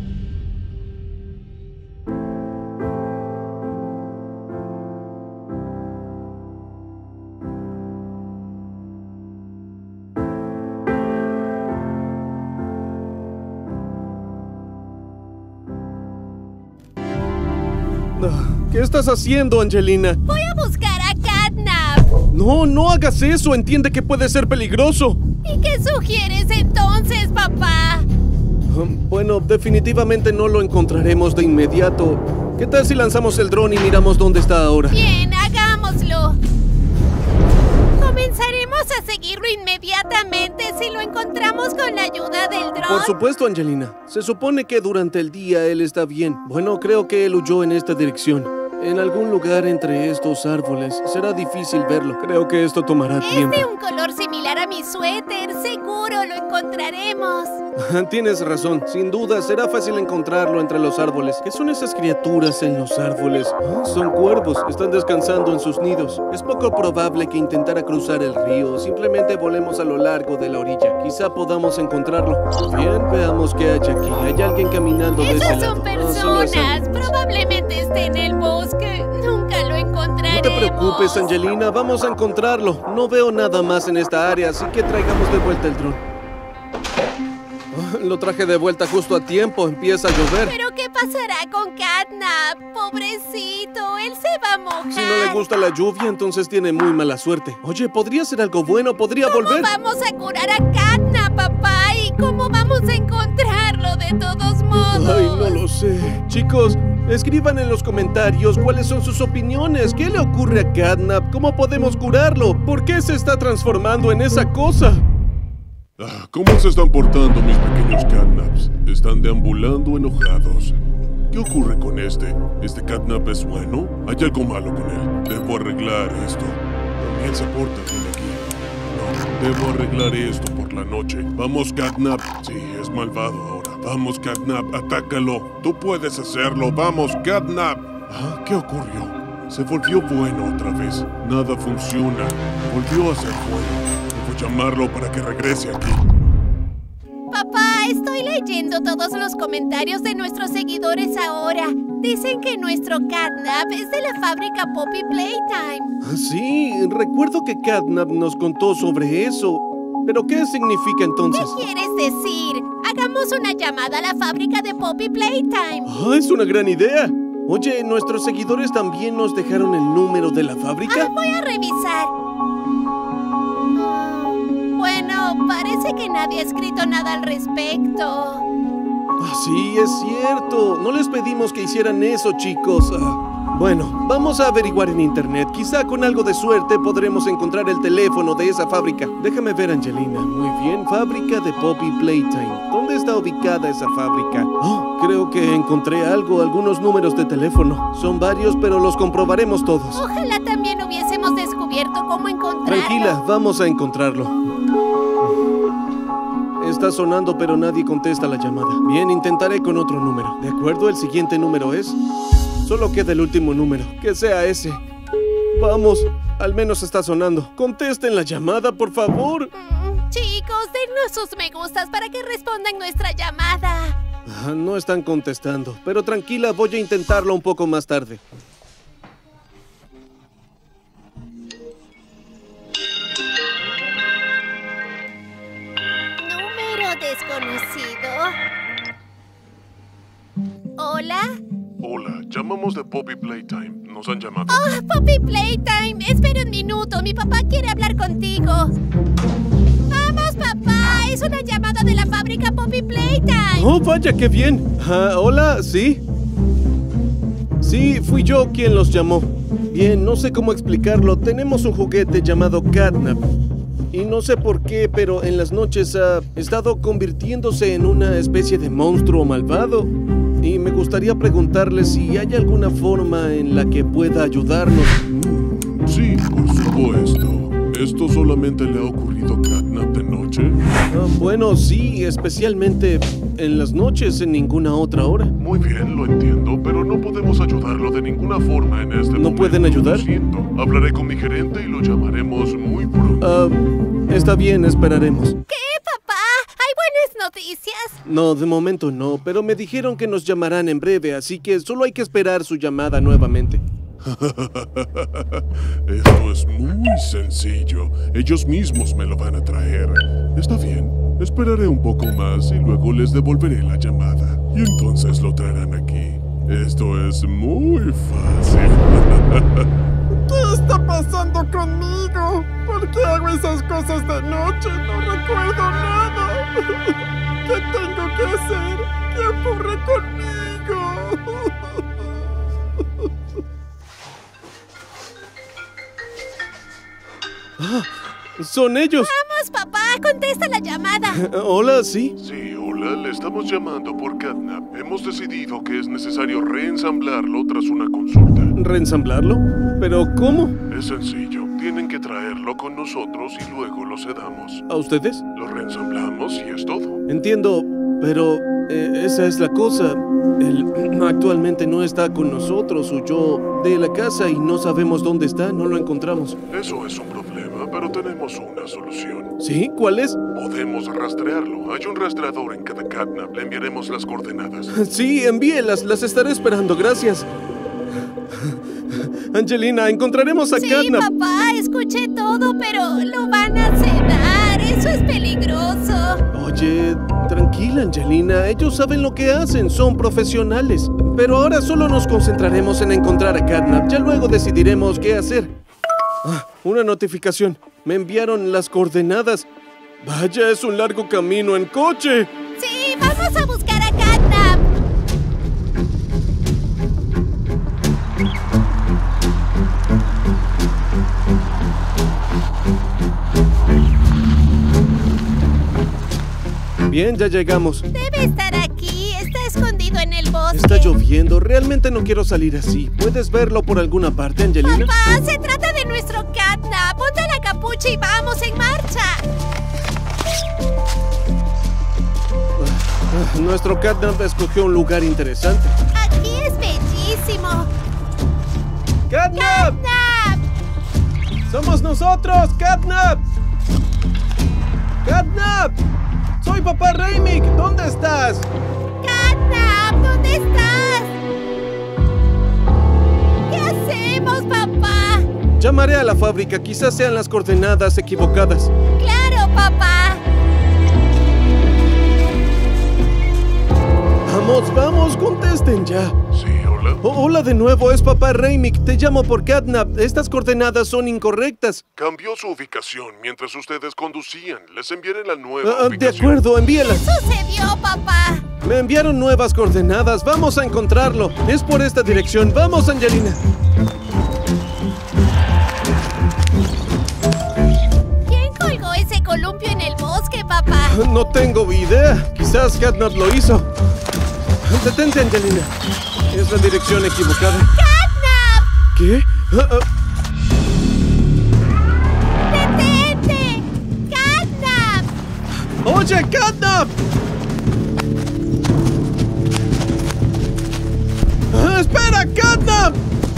S2: ¿Qué estás haciendo, Angelina?
S1: Voy a buscar a Catnap.
S2: No, no hagas eso. Entiende que puede ser peligroso.
S1: ¿Y qué sugieres entonces, papá?
S2: Um, Bueno, definitivamente no lo encontraremos de inmediato. ¿Qué tal si lanzamos el dron y miramos dónde está ahora?
S1: Bien, hagámoslo. Comenzaremos a seguirlo inmediatamente si lo encontramos con la ayuda del dron.
S2: Por supuesto, Angelina. Se supone que durante el día él está bien. Bueno, creo que él huyó en esta dirección. En algún lugar entre estos árboles. Será difícil verlo. Creo que esto tomará tiempo.
S1: Es de un color similar a mi suéter. Seguro lo encontraremos.
S2: Tienes razón. Sin duda será fácil encontrarlo entre los árboles. ¿Qué son esas criaturas en los árboles? Ah, son cuervos. Están descansando en sus nidos. Es poco probable que intentara cruzar el río. Simplemente volemos a lo largo de la orilla. Quizá podamos encontrarlo. Bien, veamos qué hay aquí. Hay alguien caminando de ese
S1: Esas
S2: lado.
S1: son
S2: Ah, solo es
S1: personas.
S2: alguien.
S1: Probablemente esté en el bosque. Nunca lo encontraremos.
S2: No te preocupes, Angelina, vamos a encontrarlo. No veo nada más en esta área, así que traigamos de vuelta el dron. Oh, lo traje de vuelta justo a tiempo, empieza a llover.
S1: ¿Pero qué pasará con Catnap? Pobrecito, él se va a mojar.
S2: Si no le gusta la lluvia, entonces tiene muy mala suerte. Oye, podría ser algo bueno, podría
S1: ¿Cómo
S2: volver.
S1: vamos a curar a Catnap, papá? ¿Y cómo vamos a encontrarlo de todos modos?
S2: Ay, no lo sé. Chicos, escriban en los comentarios cuáles son sus opiniones. ¿Qué le ocurre a Catnap? ¿Cómo podemos curarlo? ¿Por qué se está transformando en esa cosa?
S4: Ah, ¿cómo se están portando mis pequeños catnaps? Están deambulando enojados. ¿Qué ocurre con este? ¿Este catnap es bueno? Hay algo malo con él. Debo arreglar esto. También se porta bien aquí. No, debo arreglar esto por la noche. Vamos, Catnap. Sí, es malvado ahora. Vamos, Catnap, atácalo. Tú puedes hacerlo. Vamos, Catnap. Ah, ¿qué ocurrió? Se volvió bueno otra vez. Nada funciona. Volvió a ser bueno. Debo llamarlo para que regrese aquí.
S1: Papá, estoy leyendo todos los comentarios de nuestros seguidores ahora. Dicen que nuestro Catnap es de la fábrica Poppy Playtime.
S2: Ah, sí, recuerdo que Catnap nos contó sobre eso. ¿Pero qué significa entonces?
S1: ¿Qué quieres decir? Hagamos una llamada a la fábrica de Poppy Playtime.
S2: Ah, es una gran idea. Oye, ¿nuestros seguidores también nos dejaron el número de la fábrica?
S1: Ah, voy a revisar. Bueno, parece que nadie ha escrito nada al respecto.
S2: Ah, sí, es cierto. No les pedimos que hicieran eso, chicos. Ah, bueno, vamos a averiguar en internet. Quizá con algo de suerte podremos encontrar el teléfono de esa fábrica. Déjame ver, Angelina. Muy bien, fábrica de Poppy Playtime. ¿Dónde está ubicada esa fábrica? Oh, creo que encontré algo, algunos números de teléfono. Son varios, pero los comprobaremos todos.
S1: Ojalá también hubiésemos descubierto cómo encontrarlo.
S2: Tranquila, vamos a encontrarlo. Está sonando, pero nadie contesta la llamada. Bien, intentaré con otro número. ¿De acuerdo? El siguiente número es... Solo queda el último número. Que sea ese. Vamos, al menos está sonando. Contesten la llamada, por favor.
S1: Mm, chicos, dennos sus me gustas para que respondan nuestra llamada.
S2: Ah, no están contestando. Pero tranquila, voy a intentarlo un poco más tarde.
S1: Desconocido. ¿Hola?
S4: Hola, llamamos de Poppy Playtime. ¿Nos han llamado?
S1: ¡Oh, Poppy Playtime! Espera un minuto, mi papá quiere hablar contigo. ¡Vamos, papá! Es una llamada de la fábrica Poppy Playtime.
S2: ¡Oh, vaya, qué bien! Ah, hola, ¿sí? Sí, fui yo quien los llamó. Bien, no sé cómo explicarlo. Tenemos un juguete llamado Catnap. Y no sé por qué, pero en las noches ha estado convirtiéndose en una especie de monstruo malvado. Y me gustaría preguntarle si hay alguna forma en la que pueda ayudarnos.
S4: Sí, por supuesto. ¿Esto solamente le ha ocurrido a Catnap de noche?
S2: Ah, bueno, sí, especialmente en las noches, en ninguna otra hora.
S4: Muy bien, lo entiendo, pero no podemos ayudarlo de ninguna forma en este momento.
S2: ¿No pueden ayudar?
S4: Lo siento. Hablaré con mi gerente y lo llamaremos muy pronto.
S2: Ah, está bien, esperaremos.
S1: ¿Qué, papá? ¿Hay buenas noticias?
S2: No, de momento no, pero me dijeron que nos llamarán en breve, así que solo hay que esperar su llamada nuevamente.
S4: Esto es muy sencillo. Ellos mismos me lo van a traer. Está bien. Esperaré un poco más y luego les devolveré la llamada. Y entonces lo traerán aquí. Esto es muy fácil.
S3: ¿Qué está pasando conmigo? ¿Por qué hago esas cosas de noche? No recuerdo nada. ¿Qué tengo que hacer? ¿Qué ocurre conmigo?
S2: ¡Ah! ¡Son ellos!
S1: Vamos, papá, contesta la llamada.
S2: Hola, ¿sí?
S4: Sí, hola. Hola, le estamos llamando por Catnap. Hemos decidido que es necesario reensamblarlo tras una consulta.
S2: ¿Reensamblarlo? ¿Pero cómo?
S4: Es sencillo. Tienen que traerlo con nosotros y luego lo sedamos.
S2: ¿A ustedes?
S4: Lo reensamblamos y es todo.
S2: Entiendo, pero eh, esa es la cosa. Él actualmente no está con nosotros, huyó de la casa y no sabemos dónde está, no lo encontramos.
S4: Eso es un problema, pero tenemos una solución.
S2: ¿Sí? ¿Cuál es?
S4: Podemos rastrearlo. Hay un rastreador en cada Catnap. Le enviaremos las coordenadas.
S2: Sí, envíelas, las estaré esperando, gracias. Angelina, encontraremos a
S1: Sí,
S2: Catnap.
S1: papá, escuché todo, pero lo van a sedar. Eso es peligroso.
S2: Oye, tranquila, Angelina. Ellos saben lo que hacen, son profesionales. Pero ahora solo nos concentraremos en encontrar a Catnap. Ya luego decidiremos qué hacer. Ah, una notificación. Me enviaron las coordenadas. Vaya, es un largo camino en coche.
S1: Sí, vamos a buscar a Catnap.
S2: Bien, ya llegamos.
S1: Debe estar aquí. Está escondido en el bosque.
S2: Está lloviendo. Realmente no quiero salir así. ¿Puedes verlo por alguna parte, Angelina?
S1: Papá, se trata de nuestro Catnap. Ponte la capucha y vamos en marcha.
S2: Ah, nuestro Catnap escogió un lugar interesante.
S1: Aquí es bellísimo.
S2: ¡Catnap!
S1: ¡Catnap!
S2: ¡Somos nosotros, Catnap! ¡Catnap! ¡Soy Papá Raimic! ¿Dónde estás?
S1: ¡Catnap! ¿Dónde estás? ¿Qué hacemos, papá?
S2: Llamaré a la fábrica. Quizás sean las coordenadas equivocadas.
S1: ¡Claro, papá!
S2: Vamos, vamos, contesten ya.
S4: Sí, hola.
S2: Oh, hola de nuevo, es Papá Raimic. Te llamo por Catnap. Estas coordenadas son incorrectas.
S4: Cambió su ubicación mientras ustedes conducían. Les enviaré la nueva
S2: Ah, de
S4: ubicación.
S2: acuerdo, envíalas.
S1: ¿Qué sucedió, papá?
S2: Me enviaron nuevas coordenadas. Vamos a encontrarlo. Es por esta dirección. Vamos, Angelina.
S1: ¿Quién colgó ese columpio en el bosque, papá?
S2: No tengo idea. Quizás Catnap lo hizo. Detente, Angelina. Es la dirección equivocada.
S1: ¡Catnap!
S2: ¿Qué? Ah, ah.
S1: ¡Detente! ¡Catnap!
S2: ¡Oye, Catnap! Ah, ¡Espera, Catnap!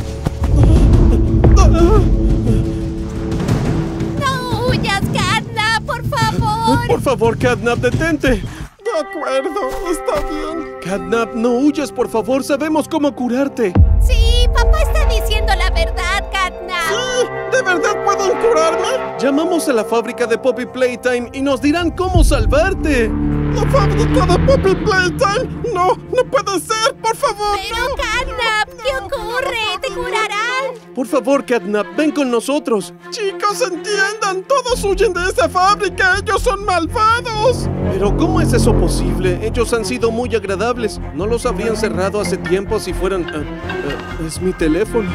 S1: ¡No huyas, Catnap, por favor!
S2: Por favor, Catnap, detente.
S3: De acuerdo, está bien.
S2: Catnap, no huyas, por favor. Sabemos cómo curarte.
S1: Sí, papá está diciendo la verdad, Catnap.
S3: ¿Sí? ¿De verdad pueden curarme?
S2: Llamamos a la fábrica de Poppy Playtime y nos dirán cómo salvarte.
S3: ¿La fábrica de Poppy Playtime? No, no puede ser, por favor.
S1: Pero, Catnap, ¿qué ocurre? ¿Te curarán?
S2: Por favor, Catnap, ven con nosotros.
S3: Chicos, entiendan, todos huyen de esa fábrica, ellos son malvados.
S2: Pero ¿cómo es eso posible? Ellos han sido muy agradables. No los habrían cerrado hace tiempo si fueran... ah, ah, es mi teléfono.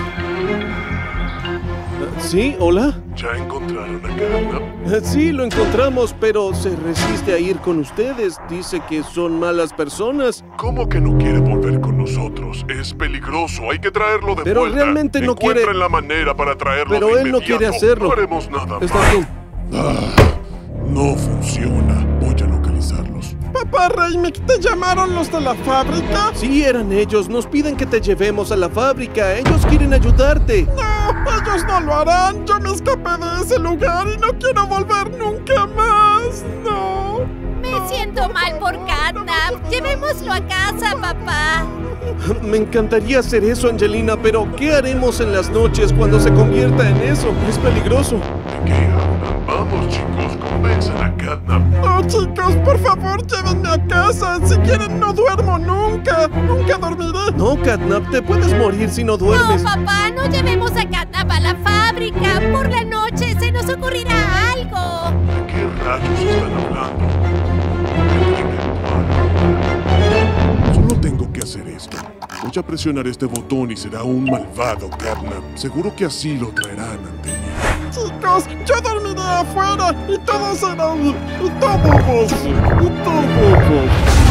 S2: Ah, ¿Sí? ¿Hola?
S4: ¿Ya encontraron a Catnap?
S2: Ah, sí, lo encontramos, pero se resiste a ir con ustedes. Dice que son malas personas.
S4: ¿Cómo que no quiere volver con nosotros? Es peligroso, hay que traerlo de
S2: Pero
S4: vuelta.
S2: realmente no quiere-
S4: Encuentren la manera para traerlo
S2: Pero
S4: de
S2: él no
S4: inmediato.
S2: quiere hacerlo.
S4: No haremos nada
S2: Está
S4: más.
S2: bien.
S4: No funciona. Voy a localizarlos.
S3: Papá Raimic, ¿te llamaron los de la fábrica?
S2: Sí, eran ellos. Nos piden que te llevemos a la fábrica. Ellos quieren ayudarte.
S3: No, ellos no lo harán. Yo me escapé de ese lugar y no quiero volver nunca más. No.
S1: Me siento mal por Catnap. Llevémoslo a casa, papá.
S2: Me encantaría hacer eso, Angelina, pero ¿qué haremos en las noches cuando se convierta en eso? Es peligroso.
S4: ¿De qué hablan? Vamos, chicos, convenzan a Catnap.
S3: No, chicos, por favor, llévenme a casa. Si quieren, no duermo nunca. Nunca dormiré.
S2: No, Catnap, te puedes morir si no
S1: No,
S2: duermes.
S1: papá, no llevemos a Catnap a la fábrica. Por la noche se nos ocurrirá algo.
S4: ¿De qué rayos están hablando? Tendré que actuar. Solo tengo que hacer esto. Voy a presionar este botón y será un malvado Catnap. Seguro que así lo traerán ante mí.
S3: Chicos, yo dormiré afuera y todos serán... Y todos... Y todos...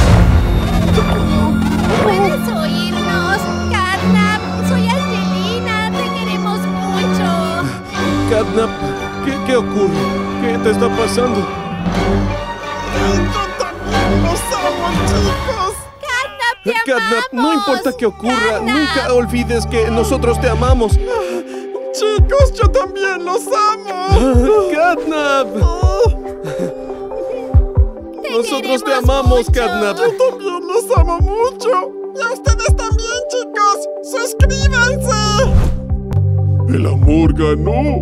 S2: Catnap, ¿qué, qué ocurre? ¿Qué te está pasando?
S3: ¡Yo también los amo, chicos!
S1: ¡Catnap, te
S2: Catnap, no
S1: amamos!
S2: importa qué ocurra,
S1: ¡Catnap!
S2: nunca olvides que nosotros te amamos.
S3: Chicos, yo también los amo.
S2: Catnap,
S1: Te
S2: nosotros te
S1: queremos
S2: amamos,
S1: mucho.
S2: Catnap.
S3: Yo también los amo mucho. Y a ustedes también, chicos. ¡Suscríbanse!
S4: El amor ganó.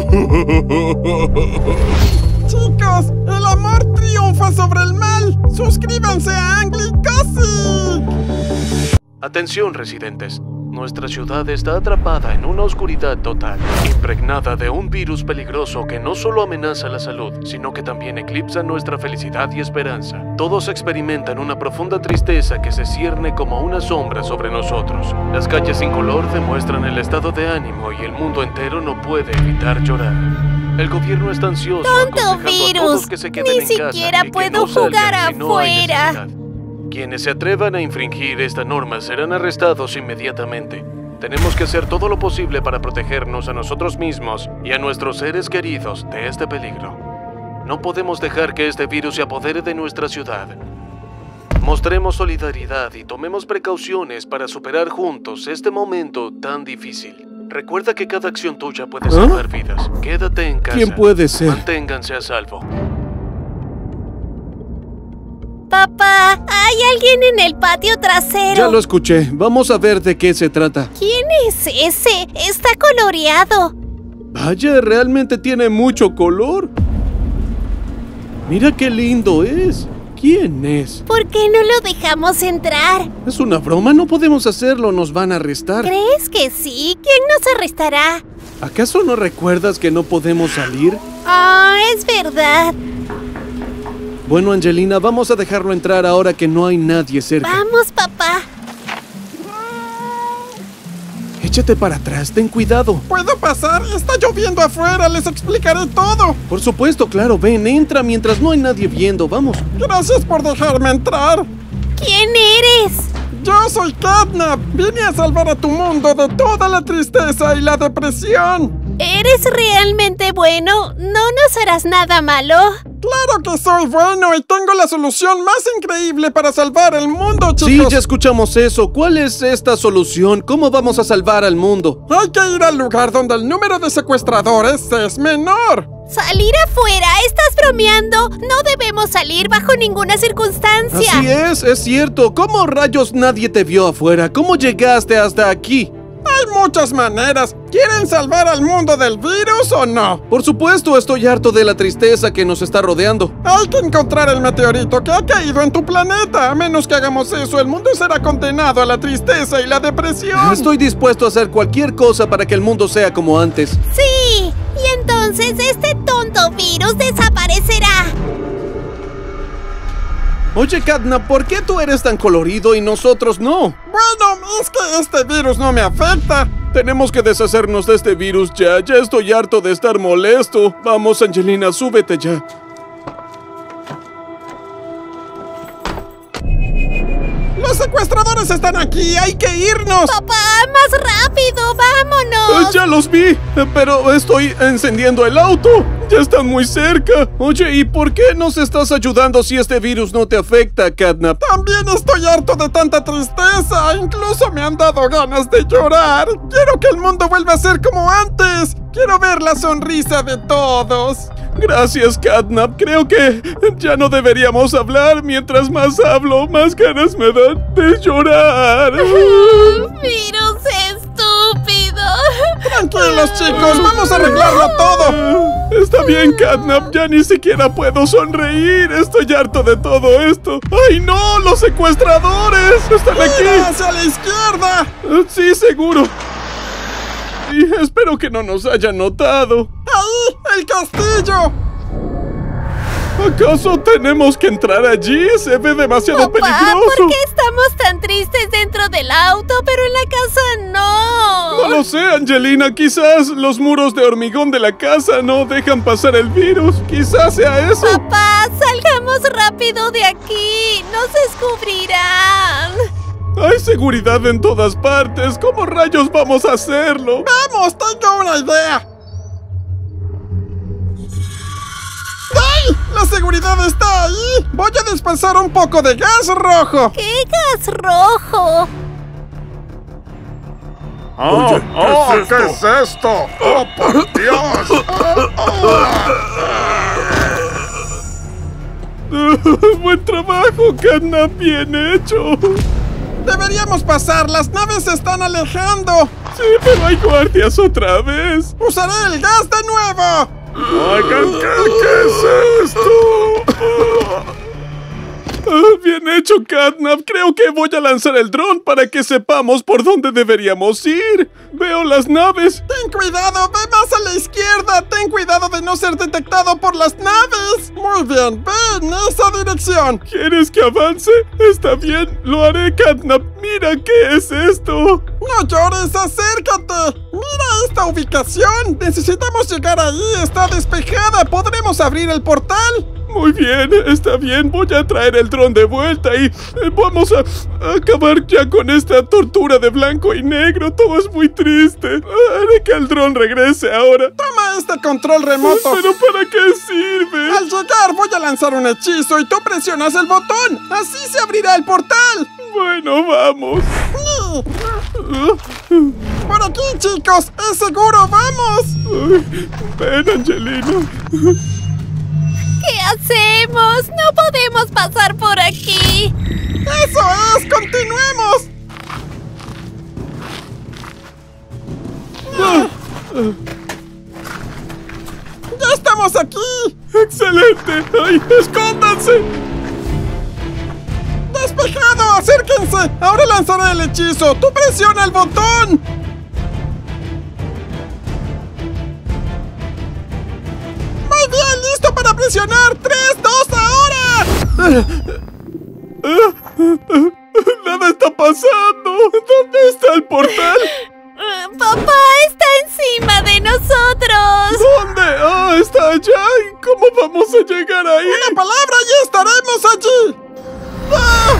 S3: Chicos, el amor triunfa sobre el mal. Suscríbanse a Angry Classic.
S2: Atención, residentes. Nuestra ciudad está atrapada en una oscuridad total, impregnada de un virus peligroso que no solo amenaza la salud, sino que también eclipsa nuestra felicidad y esperanza. Todos experimentan una profunda tristeza que se cierne como una sombra sobre nosotros. Las calles sin color demuestran el estado de ánimo y el mundo entero no puede evitar llorar. El gobierno está ansioso,
S1: ¡Tonto
S2: aconsejando a
S1: virus!
S2: todos que se queden
S1: Ni
S2: en casa
S1: siquiera
S2: y que
S1: puedo
S2: no salgan
S1: jugar
S2: si no hay
S1: afuera.
S2: necesidad. Quienes se atrevan a infringir esta norma serán arrestados inmediatamente. Tenemos que hacer todo lo posible para protegernos a nosotros mismos y a nuestros seres queridos de este peligro. No podemos dejar que este virus se apodere de nuestra ciudad. Mostremos solidaridad y tomemos precauciones para superar juntos este momento tan difícil. Recuerda que cada acción tuya puede salvar vidas. Quédate en casa.
S5: ¿Quién puede ser?
S2: Manténganse a salvo.
S1: Papá, hay alguien en el patio trasero.
S5: Ya lo escuché. Vamos a ver de qué se trata.
S1: ¿Quién es ese? Está coloreado.
S5: Vaya, realmente tiene mucho color. Mira qué lindo es. ¿Quién es?
S1: ¿Por qué no lo dejamos entrar?
S5: Es una broma, no podemos hacerlo, nos van a arrestar.
S1: ¿Crees que sí? ¿Quién nos arrestará?
S5: ¿Acaso no recuerdas que no podemos salir?
S1: Ah, es verdad.
S5: Bueno, Angelina, vamos a dejarlo entrar ahora que no hay nadie cerca.
S1: Vamos, papá.
S5: Échate para atrás, ten cuidado.
S3: ¿Puedo pasar? Está lloviendo afuera, les explicaré todo.
S5: Por supuesto, claro, ven, entra mientras no hay nadie viendo, vamos.
S3: Gracias por dejarme entrar.
S1: ¿Quién eres?
S3: Yo soy Catnap. Vine a salvar a tu mundo de toda la tristeza y la depresión.
S1: ¿Eres realmente bueno? ¿No nos harás nada malo?
S3: Claro que soy bueno y tengo la solución más increíble para salvar el mundo, chicos.
S5: Sí, ya escuchamos eso. ¿Cuál es esta solución? ¿Cómo vamos a salvar al mundo?
S3: Hay que ir al lugar donde el número de secuestradores es menor.
S1: ¿Salir afuera? ¿Estás bromeando? No debemos salir bajo ninguna circunstancia.
S5: Así es, es cierto. ¿Cómo rayos nadie te vio afuera? ¿Cómo llegaste hasta aquí?
S3: Hay muchas maneras. ¿Quieren salvar al mundo del virus o no?
S5: Por supuesto, estoy harto de la tristeza que nos está rodeando.
S3: Hay que encontrar el meteorito que ha caído en tu planeta. A menos que hagamos eso, el mundo será condenado a la tristeza y la depresión.
S5: Estoy dispuesto a hacer cualquier cosa para que el mundo sea como antes.
S1: Sí, y entonces este tonto virus desaparecerá.
S5: Oye, Catnap, ¿por qué tú eres tan colorido y nosotros no?
S3: Bueno, es que este virus no me afecta.
S5: Tenemos que deshacernos de este virus ya. Ya estoy harto de estar molesto. Vamos, Angelina, súbete ya.
S3: ¡Los secuestradores están aquí! ¡Hay que irnos!
S1: Papá, más rápido, vámonos.
S5: Ya los vi, pero estoy encendiendo el auto. Ya están muy cerca. Oye, ¿y por qué nos estás ayudando si este virus no te afecta, Catnap?
S3: También estoy harto de tanta tristeza. Incluso me han dado ganas de llorar. Quiero que el mundo vuelva a ser como antes. Quiero ver la sonrisa de todos.
S5: Gracias, Catnap. Creo que ya no deberíamos hablar. Mientras más hablo, más ganas me dan de llorar.
S1: Virus estúpido.
S3: Tranquilos, chicos. Vamos a arreglarlo todo.
S5: Está bien, Catnap. Ya ni siquiera puedo sonreír. Estoy harto de todo esto. ¡Ay, no! ¡Los secuestradores! ¡Están aquí!
S3: ¡Mira hacia la izquierda!
S5: Sí, seguro. Y espero que no nos hayan notado.
S3: ¡Ahí! ¡El castillo!
S5: ¿Acaso tenemos que entrar allí? Se ve demasiado
S1: Papá,
S5: peligroso.
S1: ¿por qué estamos tan tristes dentro del auto, pero en la casa no?
S5: No lo sé, Angelina. Quizás los muros de hormigón de la casa no dejan pasar el virus. Quizás sea eso.
S1: Papá, salgamos rápido de aquí. Nos descubrirán.
S5: Hay seguridad en todas partes. ¿Cómo rayos vamos a hacerlo?
S3: ¡Vamos! ¡Tengo una idea! seguridad está ahí. Voy a dispersar un poco de gas rojo.
S1: ¿Qué gas rojo?
S3: Oh,
S4: Oye, ¿qué
S3: oh,
S4: es
S3: ¿qué es esto? ¡Oh, por Dios!
S5: Buen trabajo, Catnap, bien hecho.
S3: Deberíamos pasar, las naves se están alejando.
S5: Sí, pero hay guardias otra vez.
S3: ¡Usaré el gas de nuevo!
S5: Oigan, ¿qué, qué es esto? Ah, bien hecho, Catnap. Creo que voy a lanzar el dron para que sepamos por dónde deberíamos ir. Veo las naves.
S3: ¡Ten cuidado! ¡Ve más a la izquierda! ¡Ten cuidado de no ser detectado por las naves! Muy bien, ve en esa dirección.
S5: ¿Quieres que avance? Está bien, lo haré, Catnap. Mira, ¿qué es esto?
S3: ¡No llores! ¡Acércate! ¡Mira esta ubicación! Necesitamos llegar ahí. Está despejada. ¿Podremos abrir el portal?
S5: Muy bien, está bien. Voy a traer el dron de vuelta y eh, vamos a, a acabar ya con esta tortura de blanco y negro. Todo es muy triste. Haré que el dron regrese ahora.
S3: Toma este control remoto.
S5: ¿Pero para qué sirve?
S3: Al llegar voy a lanzar un hechizo y tú presionas el botón. Así se abrirá el portal.
S5: Bueno, vamos.
S3: Por aquí, chicos. Es seguro. ¡Vamos!
S5: Ay, ven, Angelina.
S1: ¿Qué hacemos? No podemos pasar por aquí.
S3: ¡Eso es! ¡Continuemos! ¡Ya estamos aquí!
S5: ¡Excelente! ¡Ay, escóndanse!
S3: ¡Despejado! ¡Acérquense! Ahora lanzaré el hechizo. ¡Tú presiona el botón! ¡Muy bien! ¡Listo para presionar! ¡Tres, dos, ahora!
S5: ¡Nada está pasando! ¿Dónde está el portal?
S1: Uh, ¡Papá está encima de nosotros!
S5: ¿Dónde? ¡Ah, está allá! ¿Y cómo vamos a llegar ahí?
S3: ¡Una palabra y estaremos allí!
S2: ¡Ah!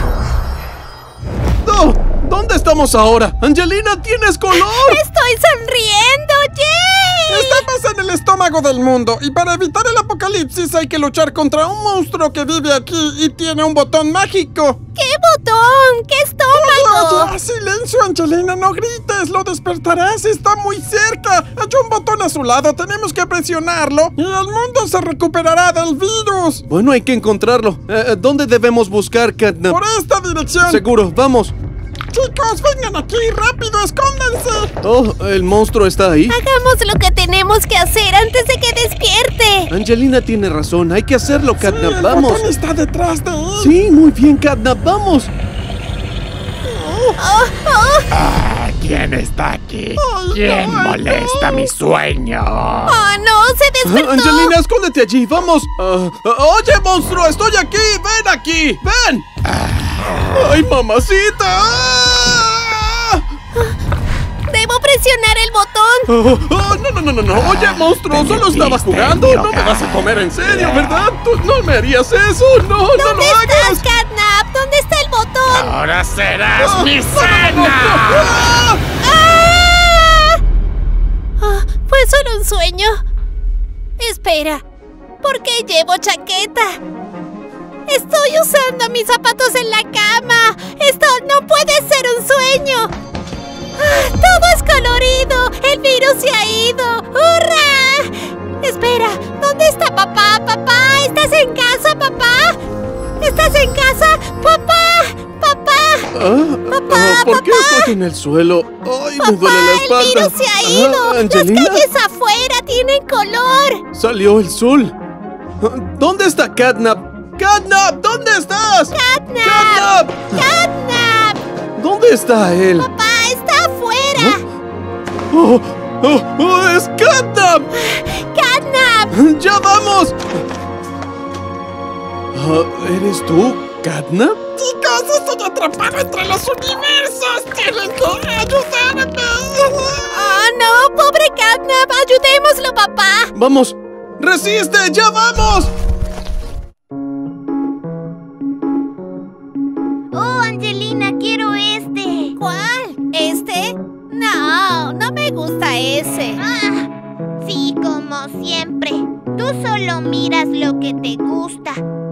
S2: ¡No! ¿Dónde estamos ahora? ¡Angelina, tienes color!
S1: ¡Estoy sonriendo! ¡Yay!
S3: Estamos en el estómago del mundo y para evitar el apocalipsis hay que luchar contra un monstruo que vive aquí y tiene un botón mágico.
S1: ¿Qué botón? ¿Qué estómago?
S3: ¡Oye! ¡Silencio, Angelina! ¡No grites! ¡Lo despertarás! ¡Está muy cerca! Hay un botón a su lado. Tenemos que presionarlo y el mundo se recuperará del virus.
S2: Bueno, hay que encontrarlo. Eh, ¿Dónde debemos buscar, Catnap?
S3: Por esta dirección.
S2: Seguro, vamos.
S3: Chicos, vengan aquí. ¡Rápido! ¡Escóndanse!
S2: Oh, ¿el monstruo está ahí?
S1: Hagamos lo que tenemos que hacer antes de que despierte.
S2: Angelina tiene razón. Hay que hacerlo, Catnap.
S3: Sí, el
S2: ¡Vamos!
S3: botón está detrás de él.
S2: Sí, muy bien, Catnap. ¡Vamos!
S1: Oh, oh,
S6: ¿Quién está aquí?
S3: Ay,
S6: ¿Quién
S3: ay,
S6: molesta
S3: no.
S6: mi sueño?
S1: oh, no, se despertó.
S2: Angelina, escóndete allí. ¡Vamos! Ah, ah, ¡Oye, monstruo! ¡Estoy aquí! ¡Ven aquí! ¡Ven! ¡Ay, mamacita! ¡Ah!
S1: Debo presionar el botón.
S2: Oh, oh, no, no, no, no, no. Oye, monstruo, solo estaba jugando. No me vas a comer en serio, ¿verdad? Tú no me harías eso. No, no lo
S1: ¿Dónde
S2: hagas.
S1: estás, Catnap? ¿Dónde está el botón?
S6: Ahora serás
S2: Ah,
S6: mi
S2: no, no, no,
S6: cena.
S2: ¡Ah!
S1: ¡Ah! Ah, fue solo un sueño. Espera, ¿por qué llevo chaqueta? Estoy usando mis zapatos en la cama. Esto no puede ser un sueño. ¡Ah! Todo es colorido. El virus se ha ido. ¡Hurra! Espera, ¿dónde está papá? Papá, ¿estás en casa, papá? ¿Estás en casa? ¡Papá! ¡Papá!
S2: Ah,
S1: Papá,
S2: ah, ¿Por qué
S1: papá.
S2: estoy en el suelo? ¡Ay, me
S1: Papá,
S2: duele la
S1: el
S2: espalda!
S1: virus se ha ido.
S2: Ah,
S1: Las
S2: ¿Angelina?
S1: calles afuera tienen color.
S2: Salió el sol. Ah, ¿Dónde está Catnap? ¡Catnap! ¿Dónde estás?
S1: ¡Catnap!
S2: ¡Catnap!
S1: ¡Catnap!
S2: ¿Dónde está él?
S1: ¡Papá, está afuera!
S2: ¡Oh! ¡Oh! ¡Oh! ¡Es Catnap!
S1: ¡Catnap!
S2: ¡Ya vamos! Ah, ¿Eres tú, Catnap?
S3: Chicos, estoy atrapado entre los universos. Tienen que ayudarme.
S1: ¡Oh, no! ¡Pobre Catnap! ¡Ayudémoslo, papá!
S2: ¡Vamos! ¡Resiste! ¡Ya vamos!
S1: ¡Oh, Angelina, quiero este! ¿Cuál? ¿Este? No, no me gusta ese.
S7: Ah, sí, como siempre. Tú solo miras lo que te gusta.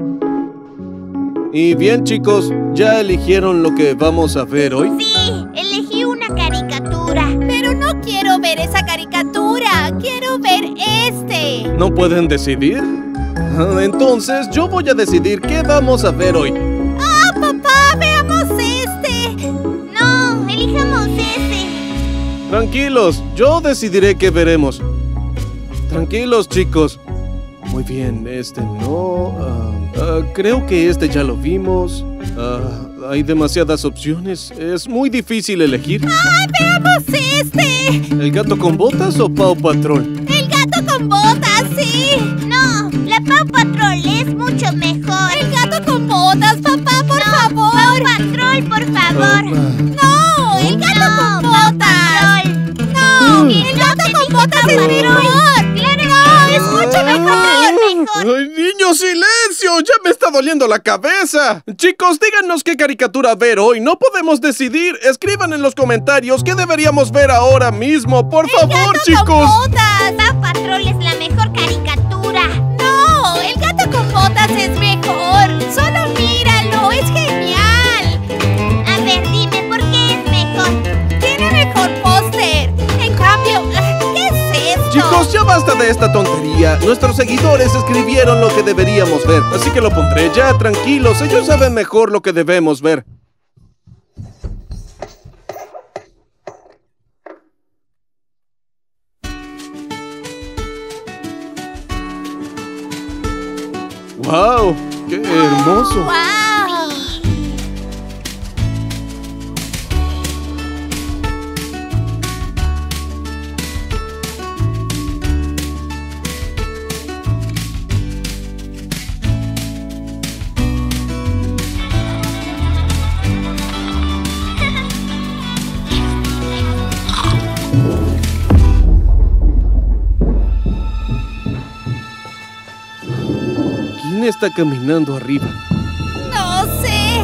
S2: Y bien, chicos, ¿ya eligieron lo que vamos a ver hoy?
S7: Sí, elegí una caricatura.
S1: Pero no quiero ver esa caricatura. Quiero ver este.
S2: ¿No pueden decidir? Ah, Entonces, yo voy a decidir qué vamos a ver hoy.
S1: ¡Ah, papá! ¡Veamos este!
S7: No, elijamos ese.
S2: Tranquilos, yo decidiré qué veremos. Tranquilos, chicos. Muy bien, este no. ah, ah, creo que este ya lo vimos. Ah, hay demasiadas opciones. Es muy difícil elegir.
S1: ¡Ay, veamos este!
S2: ¿El gato con botas o Paw Patrol?
S1: ¡El gato con botas, sí!
S7: No, la Paw Patrol es mucho mejor.
S1: ¡El gato con botas, papá, por
S7: No,
S1: favor!
S7: Paw Patrol, por favor.
S1: ¡No! ¡El gato
S7: No,
S1: con
S7: Paw
S1: botas!
S7: Patrol.
S1: ¡No!
S2: Mm.
S1: ¡El gato con botas es
S7: Paw
S1: mejor!
S7: Claro,
S1: ¡No!
S7: es mucho mejor. mejor.
S2: ¡Ay, niños, silencio! ¡Ya me está doliendo la cabeza! Chicos, díganos qué caricatura ver hoy. No podemos decidir. Escriban en los comentarios qué deberíamos ver ahora mismo. ¡Por favor, chicos!
S1: ¡Con botas!
S7: Paw Patrol es la mejor caricatura.
S1: ¡No! ¡El gato con botas es mejor! ¡Solo míralo! ¡Es genial!
S7: A ver, dime, ¿por qué es mejor?
S1: ¡Tiene mejor póster! En cambio, ¿qué es esto?
S2: Chicos, ya basta de esta tontería. Nuestros seguidores escribieron lo que deberíamos ver. Así que lo pondré ya, tranquilos. Ellos saben mejor lo que debemos ver. ¡Wow! ¡Qué hermoso!
S1: ¡Wow!
S2: ¿Quién está caminando arriba?
S1: ¡No sé!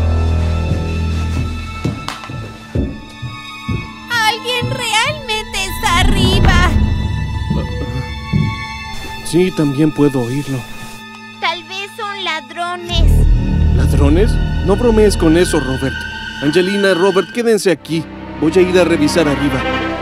S1: ¡Alguien realmente está arriba!
S2: Sí, también puedo oírlo.
S7: Tal vez son ladrones.
S2: ¿Ladrones? No bromees con eso, Robert. Angelina, Robert, quédense aquí. Voy a ir a revisar arriba.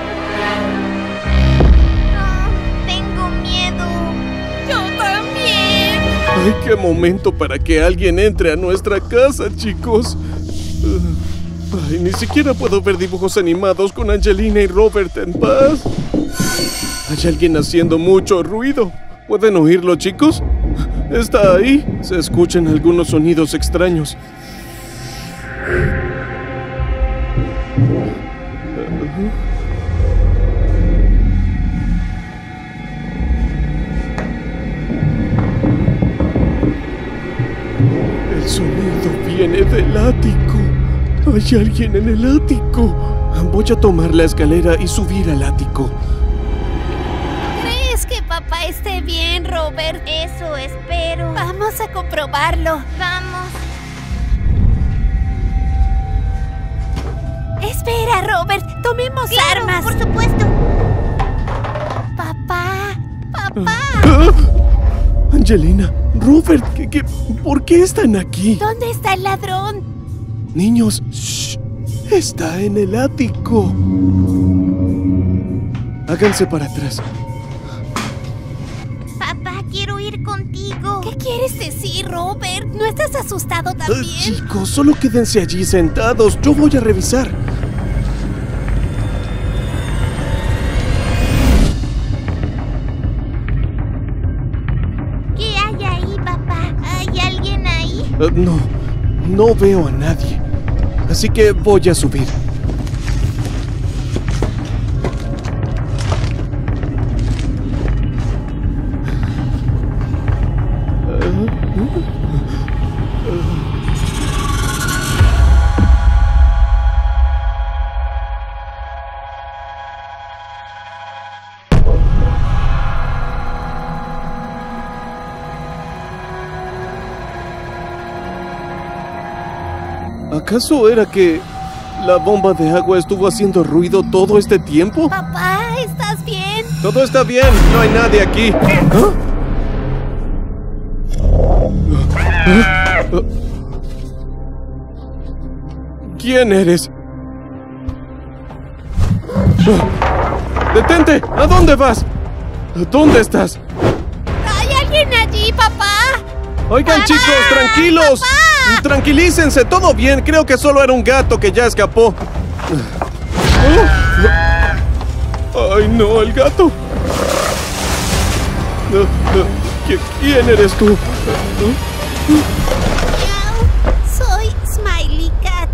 S7: No, tengo miedo.
S1: ¡Yo también!
S2: ¡Ay, qué momento para que alguien entre a nuestra casa, chicos! Uh, Ay, ni siquiera puedo ver dibujos animados con Angelina y Robert en paz. Hay alguien haciendo mucho ruido. ¿Pueden oírlo, chicos? Está ahí. Se escuchan algunos sonidos extraños. El sonido viene del ático. Hay alguien en el ático. Voy a tomar la escalera y subir al ático.
S1: ¿Crees que papá esté bien, Robert?
S7: Eso espero.
S1: Vamos a comprobarlo.
S7: Vamos.
S1: Espera, Robert. Tomemos
S7: Claro,
S1: armas.
S7: por supuesto.
S1: Papá, papá.
S2: ¡Ah! Angelina, Robert, ¿qué, qué, ¿por qué están aquí?
S1: ¿Dónde está el ladrón?
S2: Niños, shh, está en el ático. Háganse para atrás.
S7: Papá, quiero ir contigo.
S1: ¿Qué quieres decir, Robert? ¿No estás asustado
S2: Ah,
S1: también?
S2: chicos, solo quédense allí sentados. Yo voy a revisar.
S7: ¿Qué hay ahí, papá? ¿Hay alguien ahí?
S2: Ah, no, no veo a nadie. Así que voy a subir. ¿Acaso era que la bomba de agua estuvo haciendo ruido todo este tiempo?
S1: Papá, ¿estás bien?
S2: Todo está bien, no hay nadie aquí. ¿Ah? ¿Quién eres? ¡Detente! ¿A dónde vas? ¿Dónde estás?
S1: ¿Hay alguien allí, papá?
S2: Oigan,
S1: ¡Papá!
S2: chicos, tranquilos.
S1: ¡Papá!
S2: Tranquilícense, todo bien. Creo que solo era un gato que ya escapó. Oh. ¡Ay, no, el gato! ¿Quién eres tú?
S1: Soy Smiley Cat.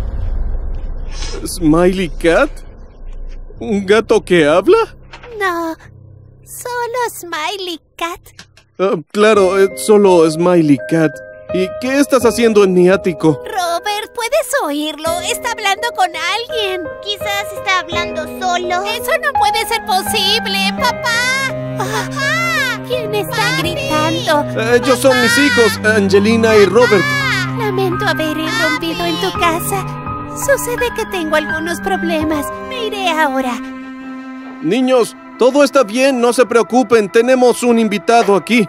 S2: ¿Smiley Cat? ¿Un gato que habla?
S1: No, solo Smiley Cat.
S2: Uh, claro, eh, solo Smiley Cat. ¿Y qué estás haciendo en mi ático?
S1: Robert, ¿puedes oírlo? Está hablando con alguien.
S7: Quizás está hablando solo.
S1: Eso no puede ser posible, papá. Papá, ¿quién está gritando?
S2: Eh, ellos son mis hijos, Angelina y Robert.
S1: Lamento haber irrumpido en tu casa. Sucede que tengo algunos problemas. Me iré ahora.
S2: Niños, todo está bien, no se preocupen. Tenemos un invitado aquí.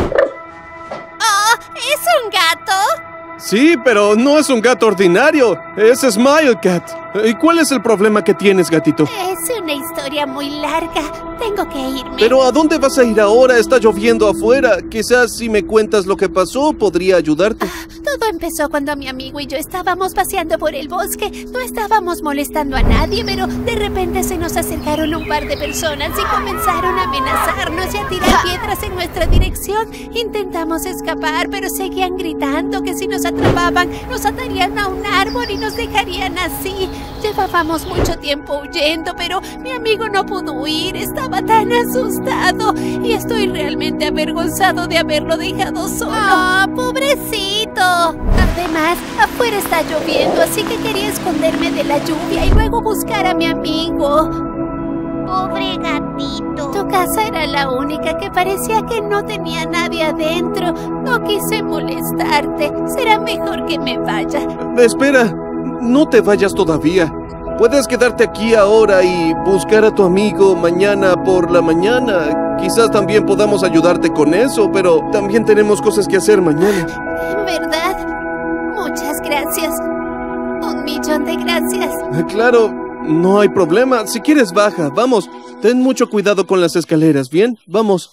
S1: Oh, ¿es un gato?
S2: Sí, pero no es un gato ordinario. Es Smile Cat. ¿Y cuál es el problema que tienes, gatito?
S1: Es una historia muy larga. Tengo que irme.
S2: Pero ¿a dónde vas a ir ahora? Está lloviendo afuera. Quizás si me cuentas lo que pasó, podría ayudarte.
S1: Todo empezó cuando mi amigo y yo estábamos paseando por el bosque. No estábamos molestando a nadie, pero de repente se nos acercaron un par de personas y comenzaron a amenazarnos y a tirar piedras en nuestra dirección. Intentamos escapar, pero seguían gritando que si nos atrapaban, nos atarían a un árbol y nos dejarían así. Llevábamos mucho tiempo huyendo, pero mi amigo no pudo huir. Estaba tan asustado y estoy realmente avergonzado de haberlo dejado solo. ¡Ah, pobrecito! Además, afuera está lloviendo, así que quería esconderme de la lluvia y luego buscar a mi amigo.
S7: Pobre gatito.
S1: Tu casa era la única que parecía que no tenía nadie adentro. No quise molestarte. Será mejor que me vaya.
S2: Espera, no te vayas todavía. Puedes quedarte aquí ahora y buscar a tu amigo mañana por la mañana. Quizás también podamos ayudarte con eso, pero también tenemos cosas que hacer mañana.
S1: ¿En verdad? Muchas gracias. Un millón de gracias.
S2: Claro, no hay problema. Si quieres, baja. Vamos. Ten mucho cuidado con las escaleras, ¿bien? Vamos.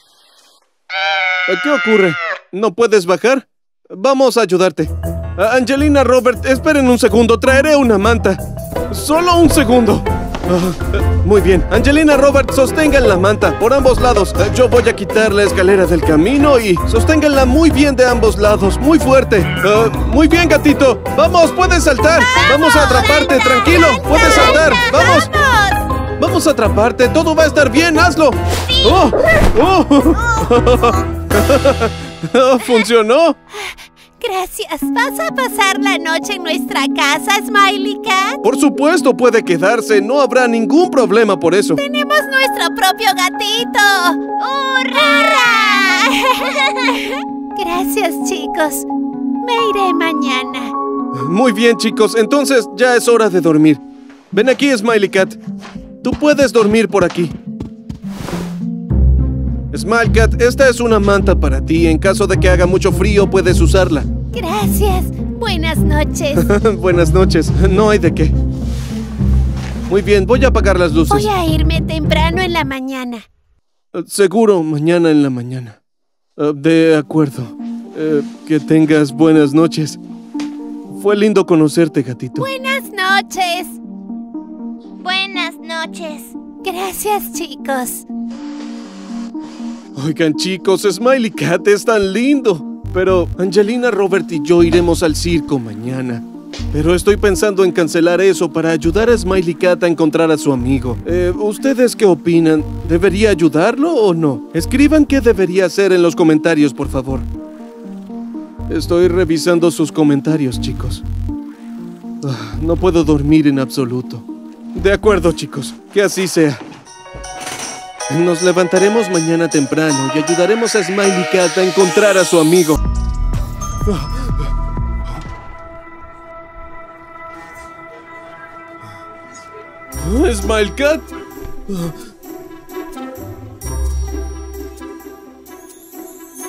S2: ¿Qué ocurre? ¿No puedes bajar? Vamos a ayudarte. Angelina, Robert, esperen un segundo. Traeré una manta. Solo un segundo. Uh, muy bien. Angelina, Robert, sostengan la manta por ambos lados. Uh, yo voy a quitar la escalera del camino y sosténganla muy bien de ambos lados. Muy fuerte. Uh, muy bien, gatito. Vamos, puedes saltar. Vamos, Vamos a atraparte. Salta, tranquilo. Salta, puedes saltar. Salta, Vamos. Vamos. Vamos a atraparte. Todo va a estar bien. Hazlo. Sí. Oh. Oh. Oh. Funcionó.
S1: Gracias. ¿Vas a pasar la noche en nuestra casa, Smiley Cat?
S2: Por supuesto, puede quedarse. No habrá ningún problema por eso.
S1: ¡Tenemos nuestro propio gatito! ¡Hurra! Gracias, chicos. Me iré mañana.
S2: Muy bien, chicos. Entonces ya es hora de dormir. Ven aquí, Smiley Cat. Tú puedes dormir por aquí. Smiley Cat, esta es una manta para ti. En caso de que haga mucho frío, puedes usarla.
S1: Gracias. Buenas noches.
S2: Buenas noches. No hay de qué. Muy bien, voy a apagar las luces.
S1: Voy a irme temprano en la mañana.
S2: Uh, seguro, mañana en la mañana. Uh, de acuerdo. Uh, que tengas buenas noches. Fue lindo conocerte, gatito.
S1: Buenas noches.
S7: Buenas noches.
S1: Gracias, chicos.
S2: Oigan, chicos, Smiley Cat es tan lindo. Pero Angelina, Robert y yo iremos al circo mañana. Pero estoy pensando en cancelar eso para ayudar a Smiley Cat a encontrar a su amigo. Eh, ¿Ustedes qué opinan? ¿Debería ayudarlo o no? Escriban qué debería hacer en los comentarios, por favor. Estoy revisando sus comentarios, chicos. Ah, no puedo dormir en absoluto. De acuerdo, chicos. Que así sea. Nos levantaremos mañana temprano y ayudaremos a Smiley Cat a encontrar a su amigo. ¿Smiley Cat?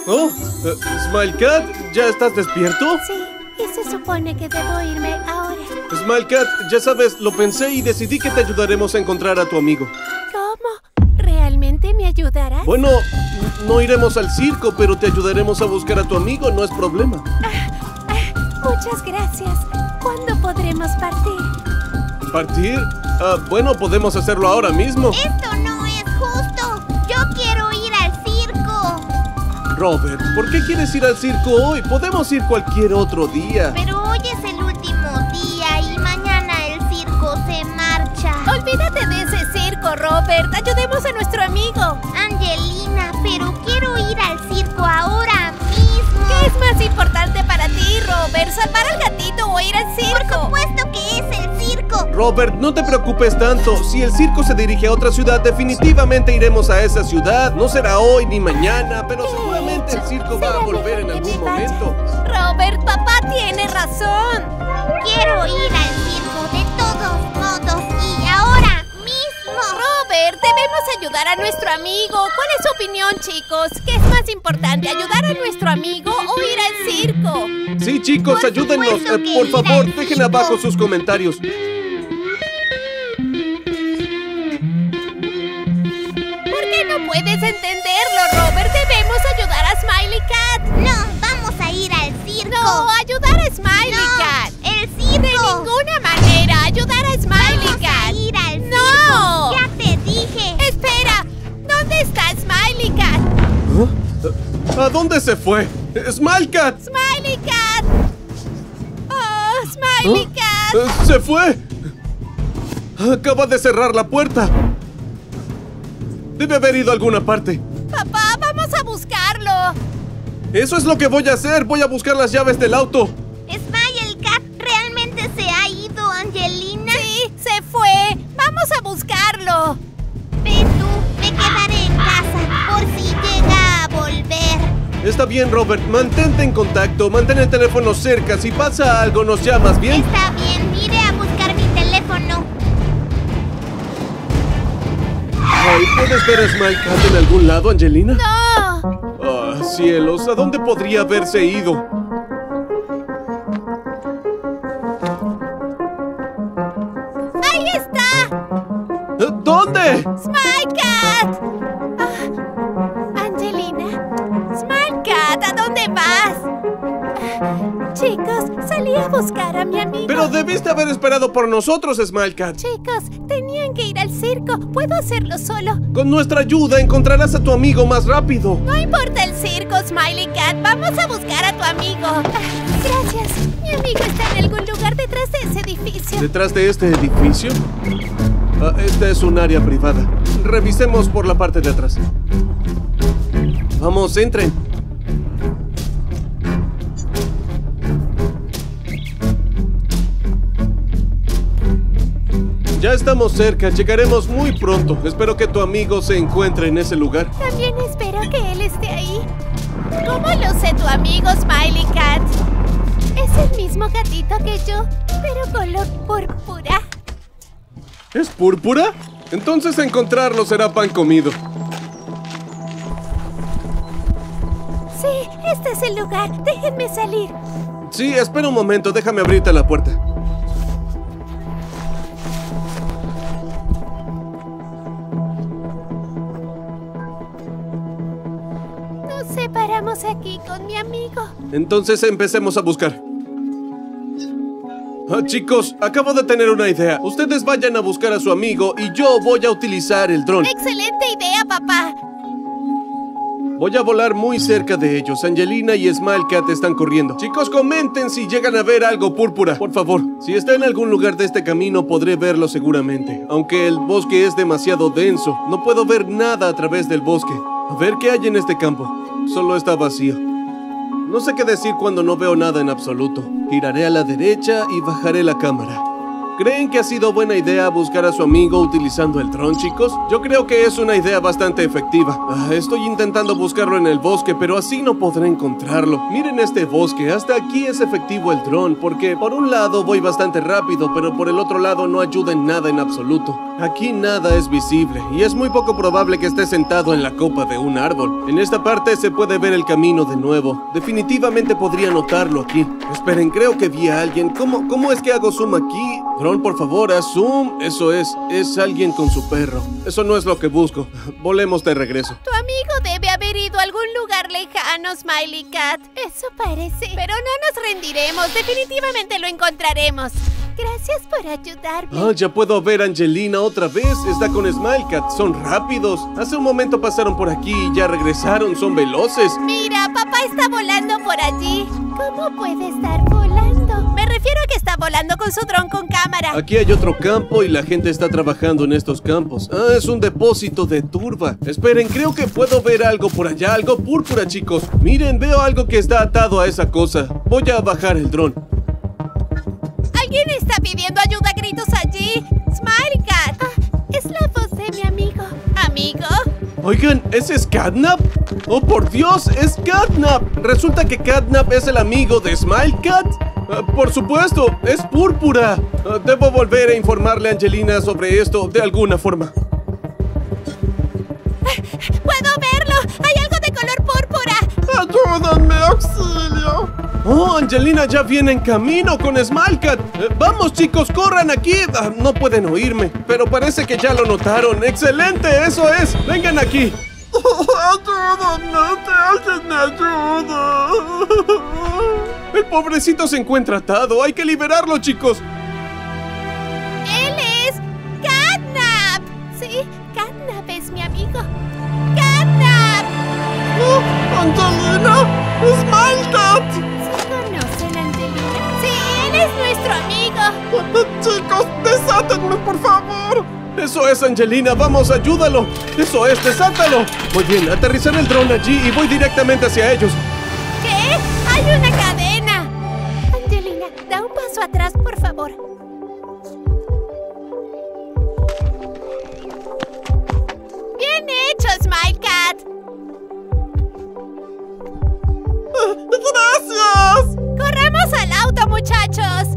S2: Oh, uh, Smile Cat, ¿ya estás despierto?
S1: Sí, y se supone que debo irme ahora.
S2: Smile Cat, ya sabes, lo pensé y decidí que te ayudaremos a encontrar a tu amigo.
S1: ¿Cómo? ¿Realmente me ayudarás?
S2: Bueno, no iremos al circo, pero te ayudaremos a buscar a tu amigo, no es problema.
S1: Ah, ah, muchas gracias. ¿Cuándo podremos partir?
S2: ¿Partir? Ah, bueno, podemos hacerlo ahora mismo.
S7: Esto no es justo. Yo quiero ir al circo.
S2: Robert, ¿por qué quieres ir al circo hoy? Podemos ir cualquier otro día.
S7: Pero hoy es el último día y mañana el circo se marcha.
S1: Olvídate de ese circo, Robert. Ayudemos a nuestro amigo.
S7: Angelina, pero quiero ir al circo ahora mismo.
S1: ¿Qué es más importante para ti, Robert? ¿Salvar al gatito o ir al circo?
S7: Por supuesto que es el circo.
S2: Robert, no te preocupes tanto. Si el circo se dirige a otra ciudad, definitivamente iremos a esa ciudad. No será hoy ni mañana, pero seguramente el circo va a volver en algún momento.
S1: Robert, papá tiene razón.
S7: Quiero ir al circo de todos modos y ahora mismo.
S1: Robert, debemos ayudar a nuestro amigo. ¿Cuál es su opinión, chicos? ¿Qué es más importante, ayudar a nuestro amigo o ir al circo?
S2: Sí, chicos,
S7: Por
S2: ayúdennos.
S7: supuesto
S2: Eh,
S7: que
S2: por
S7: ir
S2: favor,
S7: al
S2: dejen
S7: circo.
S2: abajo sus comentarios.
S1: ¿Por qué no puedes entenderlo, Robert? Debemos ayudar a Smiley Cat.
S7: No, vamos a ir al circo.
S1: No, ayudar a Smiley
S7: No,
S1: Cat.
S7: el circo.
S1: De ninguna manera, ayudar a Smiley
S7: Vamos
S1: Cat.
S7: a ir al circo.
S1: ¡No!
S7: Ya te dije.
S1: Espera, ¿dónde está Smiley Cat?
S2: ¿A dónde se fue? ¡Smile Cat!
S1: ¡Smiley Cat! ¡Oh, Smiley Cat!
S2: Eh, ¡Se fue! Acaba de cerrar la puerta. Debe haber ido a alguna parte.
S1: Papá, vamos a buscarlo.
S2: Eso es lo que voy a hacer. Voy a buscar las llaves del auto.
S7: Smile Cat realmente se ha ido, Angelina.
S1: Sí, se fue. Vamos a buscarlo.
S7: Ve tú, me quedaré en casa por si llega a volver.
S2: Está bien, Robert. Mantente en contacto. Mantén el teléfono cerca. Si pasa algo, nos llamas, ¿bien?
S7: Está bien, iré a buscar mi teléfono.
S2: Ay, ¿puedes ver a Smile Cat en algún lado, Angelina?
S1: ¡No!
S2: Ah, cielos. ¿A dónde podría haberse ido?
S1: ¡Ahí está!
S2: ¿Eh, ¿Dónde?
S1: ¡Smile Cat! Ah, Angelina. Smile Cat, ¿a dónde vas? Ah, chicos, salí a buscar a mi amigo.
S2: Pero debiste haber esperado por nosotros, Smile Cat.
S1: Chicos, tenían que ir al circo. ¿Puedo hacerlo solo?
S2: Con nuestra ayuda encontrarás a tu amigo más rápido.
S1: No importa el circo, Smiley Cat. Vamos a buscar a tu amigo. Ah, gracias. Mi amigo está en algún lugar detrás de ese edificio.
S2: ¿Detrás de este edificio? Ah, esta es un área privada. Revisemos por la parte de atrás. Vamos, entren. Ya estamos cerca, llegaremos muy pronto. Espero que tu amigo se encuentre en ese lugar.
S1: También espero que él esté ahí. ¿Cómo lo sé tu amigo, Smiley Cat? Es el mismo gatito que yo, pero color púrpura.
S2: ¿Es púrpura? Entonces encontrarlo será pan comido.
S1: Sí, este es el lugar. Déjenme salir.
S2: Sí, espera un momento, déjame abrirte la puerta.
S1: Nos separamos aquí con mi amigo.
S2: Entonces empecemos a buscar. Ah, chicos, acabo de tener una idea. Ustedes vayan a buscar a su amigo y yo voy a utilizar el dron.
S1: Excelente idea, papá.
S2: Voy a volar muy cerca de ellos. Angelina y Smile Cat están corriendo. Chicos, comenten si llegan a ver algo púrpura, por favor. Si está en algún lugar de este camino, podré verlo seguramente. Aunque el bosque es demasiado denso, no puedo ver nada a través del bosque. A ver qué hay en este campo. Solo está vacío. No sé qué decir cuando no veo nada en absoluto. Giraré a la derecha y bajaré la cámara. ¿Creen que ha sido buena idea buscar a su amigo utilizando el dron, chicos? Yo creo que es una idea bastante efectiva. Ah, estoy intentando buscarlo en el bosque, pero así no podré encontrarlo. Miren este bosque, hasta aquí es efectivo el dron, porque por un lado voy bastante rápido, pero por el otro lado no ayuda en nada en absoluto. Aquí nada es visible, y es muy poco probable que esté sentado en la copa de un árbol. En esta parte se puede ver el camino de nuevo. Definitivamente podría notarlo aquí. Esperen, creo que vi a alguien. ¿Cómo, cómo es que hago zoom aquí? Dron, por favor, haz zoom. Eso es, es alguien con su perro. Eso no es lo que busco. Volemos de regreso.
S1: Tu amigo debe haber ido a algún lugar lejano, Smiley Cat. Eso parece. Pero no nos rendiremos. Definitivamente lo encontraremos. Gracias por ayudarme.
S2: Ah, ya puedo ver a Angelina otra vez. Está con Smiley Cat. Son rápidos. Hace un momento pasaron por aquí y ya regresaron. Son veloces.
S1: Mira, papá está volando por allí. ¿Cómo puede estar volando? Me refiero a que está volando con su dron con cámara.
S2: Aquí hay otro campo y la gente está trabajando en estos campos. Ah, es un depósito de turba. Esperen, creo que puedo ver algo por allá. Algo púrpura, chicos. Miren, veo algo que está atado a esa cosa. Voy a bajar el dron.
S1: ¿Alguien está pidiendo ayuda a gritos allí? Smiley Cat. Ah, es la voz de mi amigo. ¿Amigo?
S2: Oigan, ¿ese es Catnap? ¡Oh, por Dios! ¡Es Catnap! Resulta que Catnap es el amigo de Smiley Cat. Uh, por supuesto, es Púrpura. Uh, debo volver a informarle a Angelina sobre esto de alguna forma.
S1: ¡Puedo verlo! ¡Hay algo de color púrpura!
S3: ¡Ayúdenme, auxilio!
S2: ¡Oh, Angelina ya viene en camino con Smiley Cat! Eh, ¡Vamos, chicos, corran aquí! Ah, no pueden oírme, pero parece que ya lo notaron. ¡Excelente! ¡Eso es! ¡Vengan aquí!
S3: ¡Ayúdenme! ¡Que alguien me ayude!
S2: El pobrecito se encuentra atado. ¡Hay que liberarlo, chicos!
S1: ¡Él es Catnap! Sí, Catnap es mi amigo. ¡Catnap!
S3: ¡Oh, Angelina! ¡Smiley Cat!
S1: ¿Se conocen, Angelina? Sí, él es nuestro amigo.
S3: Chicos, desátenme, por favor.
S2: ¡Eso es, Angelina! ¡Vamos, ayúdalo! ¡Eso es, desátalo! Muy bien, aterrizar el dron allí y voy directamente hacia ellos.
S1: ¿Qué? ¡Hay una cadena! Angelina, da un paso atrás, por favor. ¡Bien hecho, Smiley Cat!
S3: ¡Gracias!
S1: ¡Corramos al auto, muchachos!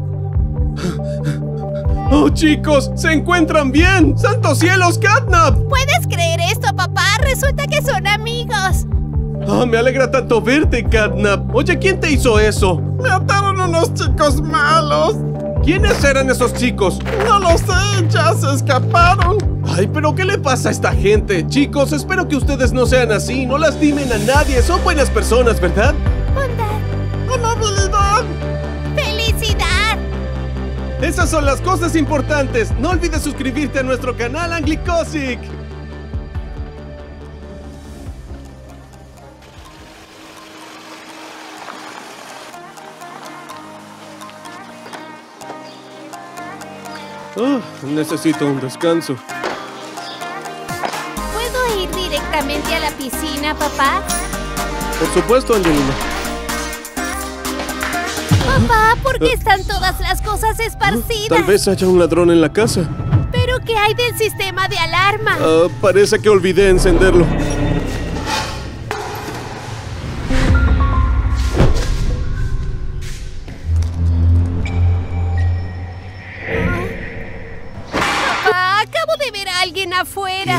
S2: ¡Oh, chicos! ¡Se encuentran bien! ¡Santos cielos, Catnap!
S1: ¿Puedes creer esto, papá? Resulta que son amigos.
S2: ¡Ah, me alegra tanto verte, Catnap! Oye, ¿quién te hizo eso?
S3: Me ataron unos chicos malos.
S2: ¿Quiénes eran esos chicos?
S3: No lo sé, ya se escaparon.
S2: Ay, pero ¿qué le pasa a esta gente? Chicos, espero que ustedes no sean así. No lastimen a nadie. Son buenas personas, ¿verdad?
S1: Bondad.
S3: ¡Amabilidad!
S1: ¡Felicidad!
S2: Esas son las cosas importantes. No olvides suscribirte a nuestro canal Anglicosic. Oh, necesito un descanso.
S1: ¿Puedo ir directamente a la piscina, papá?
S2: Por supuesto, Angelina.
S1: Papá, ¿por qué están todas las cosas esparcidas?
S2: Tal vez haya un ladrón en la casa.
S1: ¿Pero qué hay del sistema de alarma?
S2: Ah, parece que olvidé encenderlo.
S1: Papá, acabo de ver a alguien afuera.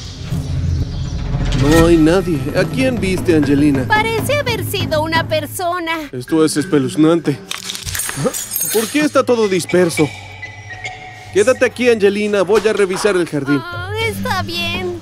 S2: No hay nadie. ¿A quién viste, Angelina?
S1: Parece haber sido una persona.
S2: Esto es espeluznante. ¿Por qué está todo disperso? Quédate aquí, Angelina. Voy a revisar el jardín.
S1: Oh, está bien.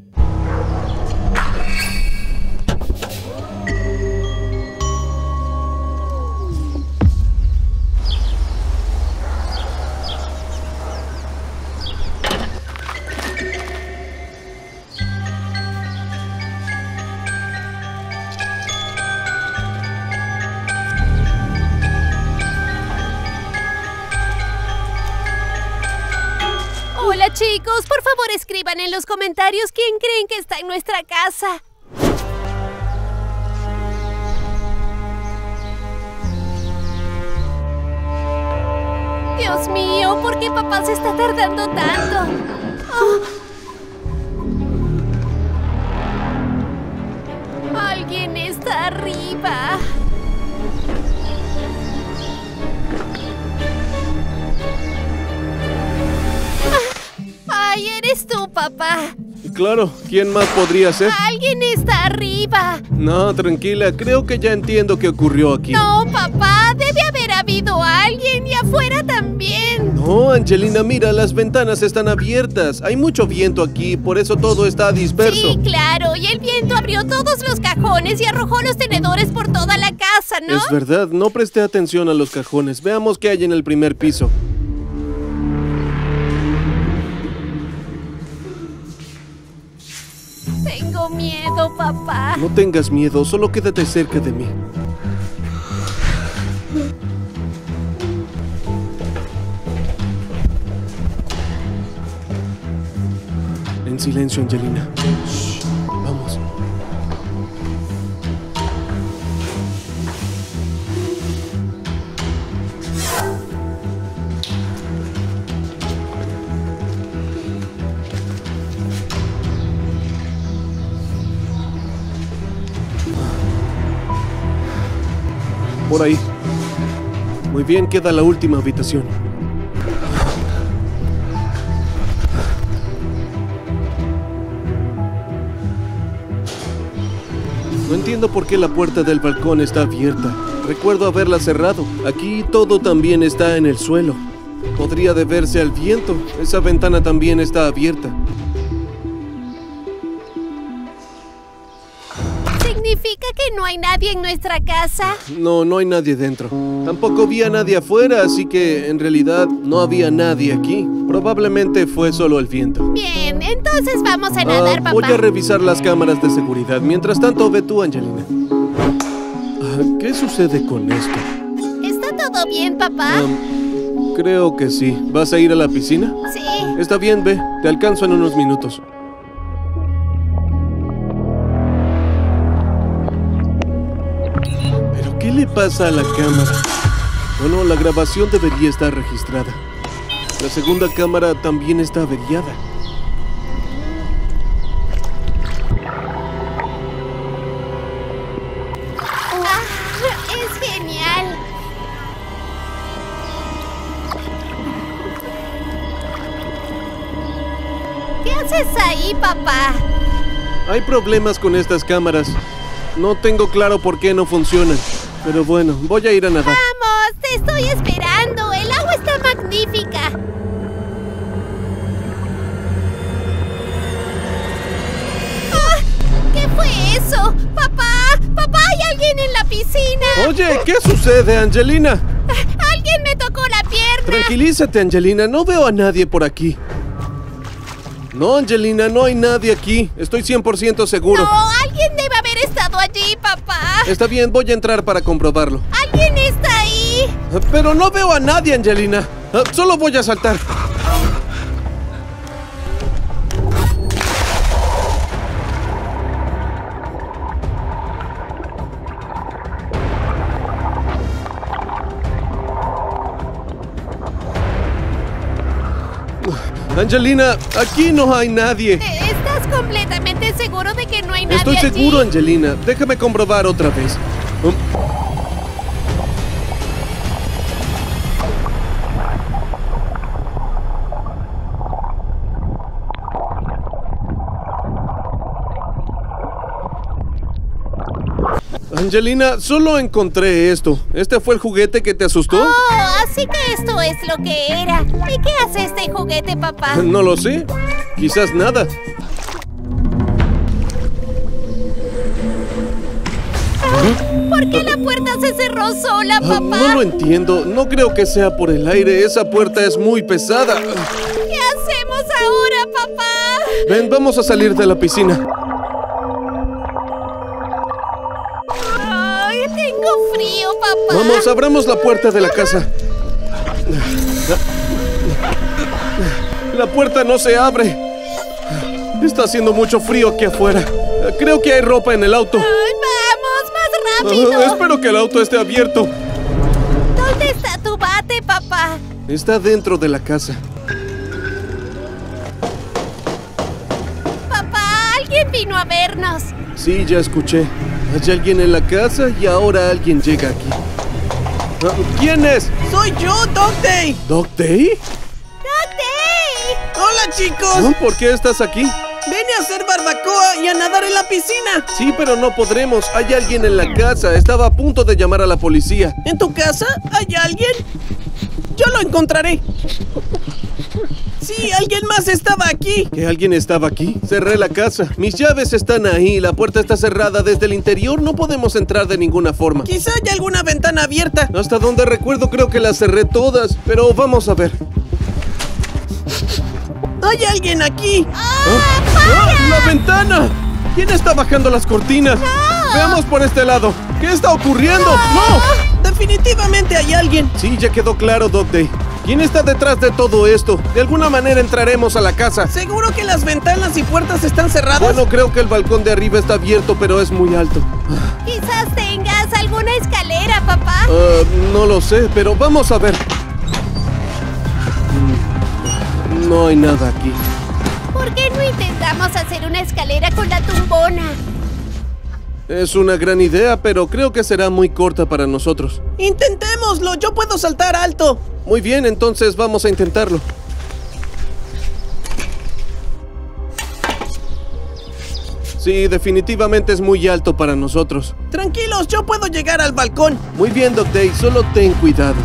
S1: Hola, chicos, por favor escriban en los comentarios quién creen que está en nuestra casa. Dios mío, por qué papá se está tardando tanto. Oh. Alguien está arriba. Ay, eres tú, papá.
S2: Claro, ¿quién más podría ser?
S1: Alguien está arriba.
S2: No, tranquila, creo que ya entiendo qué ocurrió aquí.
S1: No, papá, debe haber habido alguien y afuera también.
S2: No, Angelina, mira, las ventanas están abiertas. Hay mucho viento aquí, por eso todo está disperso.
S1: Sí, claro, y el viento abrió todos los cajones y arrojó los tenedores por toda la casa, ¿no?
S2: Es verdad, no presté atención a los cajones. Veamos qué hay en el primer piso.
S1: Tengo miedo, papá.
S2: No tengas miedo, solo quédate cerca de mí. En silencio, Angelina. Shh, vamos. Por ahí. Muy bien, queda la última habitación. No entiendo por qué la puerta del balcón está abierta. Recuerdo haberla cerrado. Aquí todo también está en el suelo. Podría deberse al viento. Esa ventana también está abierta.
S1: ¿Significa que no hay nadie en nuestra casa?
S2: No, no hay nadie dentro. Tampoco vi a nadie afuera, así que en realidad no había nadie aquí. Probablemente fue solo el viento.
S1: Bien, entonces vamos a nadar,
S2: Ah,
S1: papá.
S2: voy a revisar las cámaras de seguridad. Mientras tanto, ve tú, Angelina. Ah, ¿qué sucede con esto?
S1: ¿Está todo bien, papá?
S2: Ah, creo que sí. ¿Vas a ir a la piscina?
S1: Sí.
S2: Está bien, ve. Te alcanzo en unos minutos. ¿Pero qué le pasa a la cámara? Bueno, la grabación debería estar registrada. La segunda cámara también está averiada.
S1: Ah, es genial. ¿Qué haces ahí, papá?
S2: Hay problemas con estas cámaras. No tengo claro por qué no funcionan. Pero bueno, voy a ir a nadar.
S1: Vamos, te estoy esperando. El agua está magnífica. ¡Ah! ¿Qué fue eso? ¡Papá! ¡Papá! ¡Hay alguien en la piscina!
S2: Oye, ¿qué sucede, Angelina?
S1: ¡Alguien me tocó la pierna!
S2: Tranquilízate, Angelina. No veo a nadie por aquí. No, Angelina, no hay nadie aquí. Estoy cien por ciento seguro.
S1: No, alguien debe haber estado allí, papá.
S2: Está bien, voy a entrar para comprobarlo.
S1: ¿Alguien está ahí?
S2: Pero no veo a nadie, Angelina. Ah, Solo voy a saltar. Angelina, aquí no hay nadie.
S1: ¿Estás completamente seguro de que no hay nadie
S2: Estoy
S1: allí?
S2: seguro, Angelina. Déjame comprobar otra vez. Um, Angelina, solo encontré esto. ¿Este fue el juguete que te asustó?
S1: Oh, así que esto es lo que era. ¿Y qué hace este juguete, papá?
S2: No lo sé. Quizás nada.
S1: ¿Por qué la puerta se cerró sola,
S2: Ah,
S1: papá?
S2: No lo entiendo. No creo que sea por el aire. Esa puerta es muy pesada.
S1: ¿Qué hacemos ahora, papá?
S2: Ven, vamos a salir de la piscina.
S1: Ay, tengo frío, papá.
S2: Vamos, abramos la puerta de la casa. La puerta no se abre. Está haciendo mucho frío aquí afuera. Creo que hay ropa en el auto.
S1: Ay, vamos, más rápido.
S2: Ah, espero que el auto esté abierto.
S1: ¿Dónde está tu bate, papá?
S2: Está dentro de la casa.
S1: Papá, alguien vino a vernos.
S2: Sí, ya escuché. Hay alguien en la casa y ahora alguien llega aquí. Ah, ¿quién es?
S8: ¡Soy yo, Dog Day!
S2: ¿Doc Day?
S1: ¡Doc Day!
S8: ¡Hola, chicos!
S2: ¿No? ¿Por qué estás aquí?
S8: ¡Vine a hacer barbacoa y a nadar en la piscina!
S2: Sí, pero no podremos. Hay alguien en la casa. Estaba a punto de llamar a la policía.
S8: ¿En tu casa hay alguien? Yo lo encontraré. Sí, alguien más estaba aquí.
S2: ¿Que alguien estaba aquí? Cerré la casa. Mis llaves están ahí. La puerta está cerrada desde el interior. No podemos entrar de ninguna forma.
S8: Quizá haya alguna ventana abierta.
S2: Hasta donde recuerdo creo que las cerré todas. Pero vamos a ver.
S8: ¡Hay alguien aquí!
S2: ¡Ah! ¡Ah! ¡La ventana! ¿Quién está bajando las cortinas?
S1: ¡No!
S2: Veamos por este lado. ¿Qué está ocurriendo? ¡No!
S8: Definitivamente hay alguien.
S2: Sí, ya quedó claro, Doc Day. ¿Quién está detrás de todo esto? De alguna manera entraremos a la casa.
S8: ¿Seguro que las ventanas y puertas están cerradas?
S2: Bueno, creo que el balcón de arriba está abierto, pero es muy alto.
S1: Quizás tengas alguna escalera, papá.
S2: Uh, no lo sé, pero vamos a ver. No hay nada aquí.
S1: ¿Por qué no intentamos hacer una escalera con la tumbona?
S2: Es una gran idea, pero creo que será muy corta para nosotros.
S8: Intentémoslo, yo puedo saltar alto.
S2: Muy bien, entonces vamos a intentarlo. Sí, definitivamente es muy alto para nosotros.
S8: Tranquilos, yo puedo llegar al balcón.
S2: Muy bien, Doc Day, solo ten cuidado.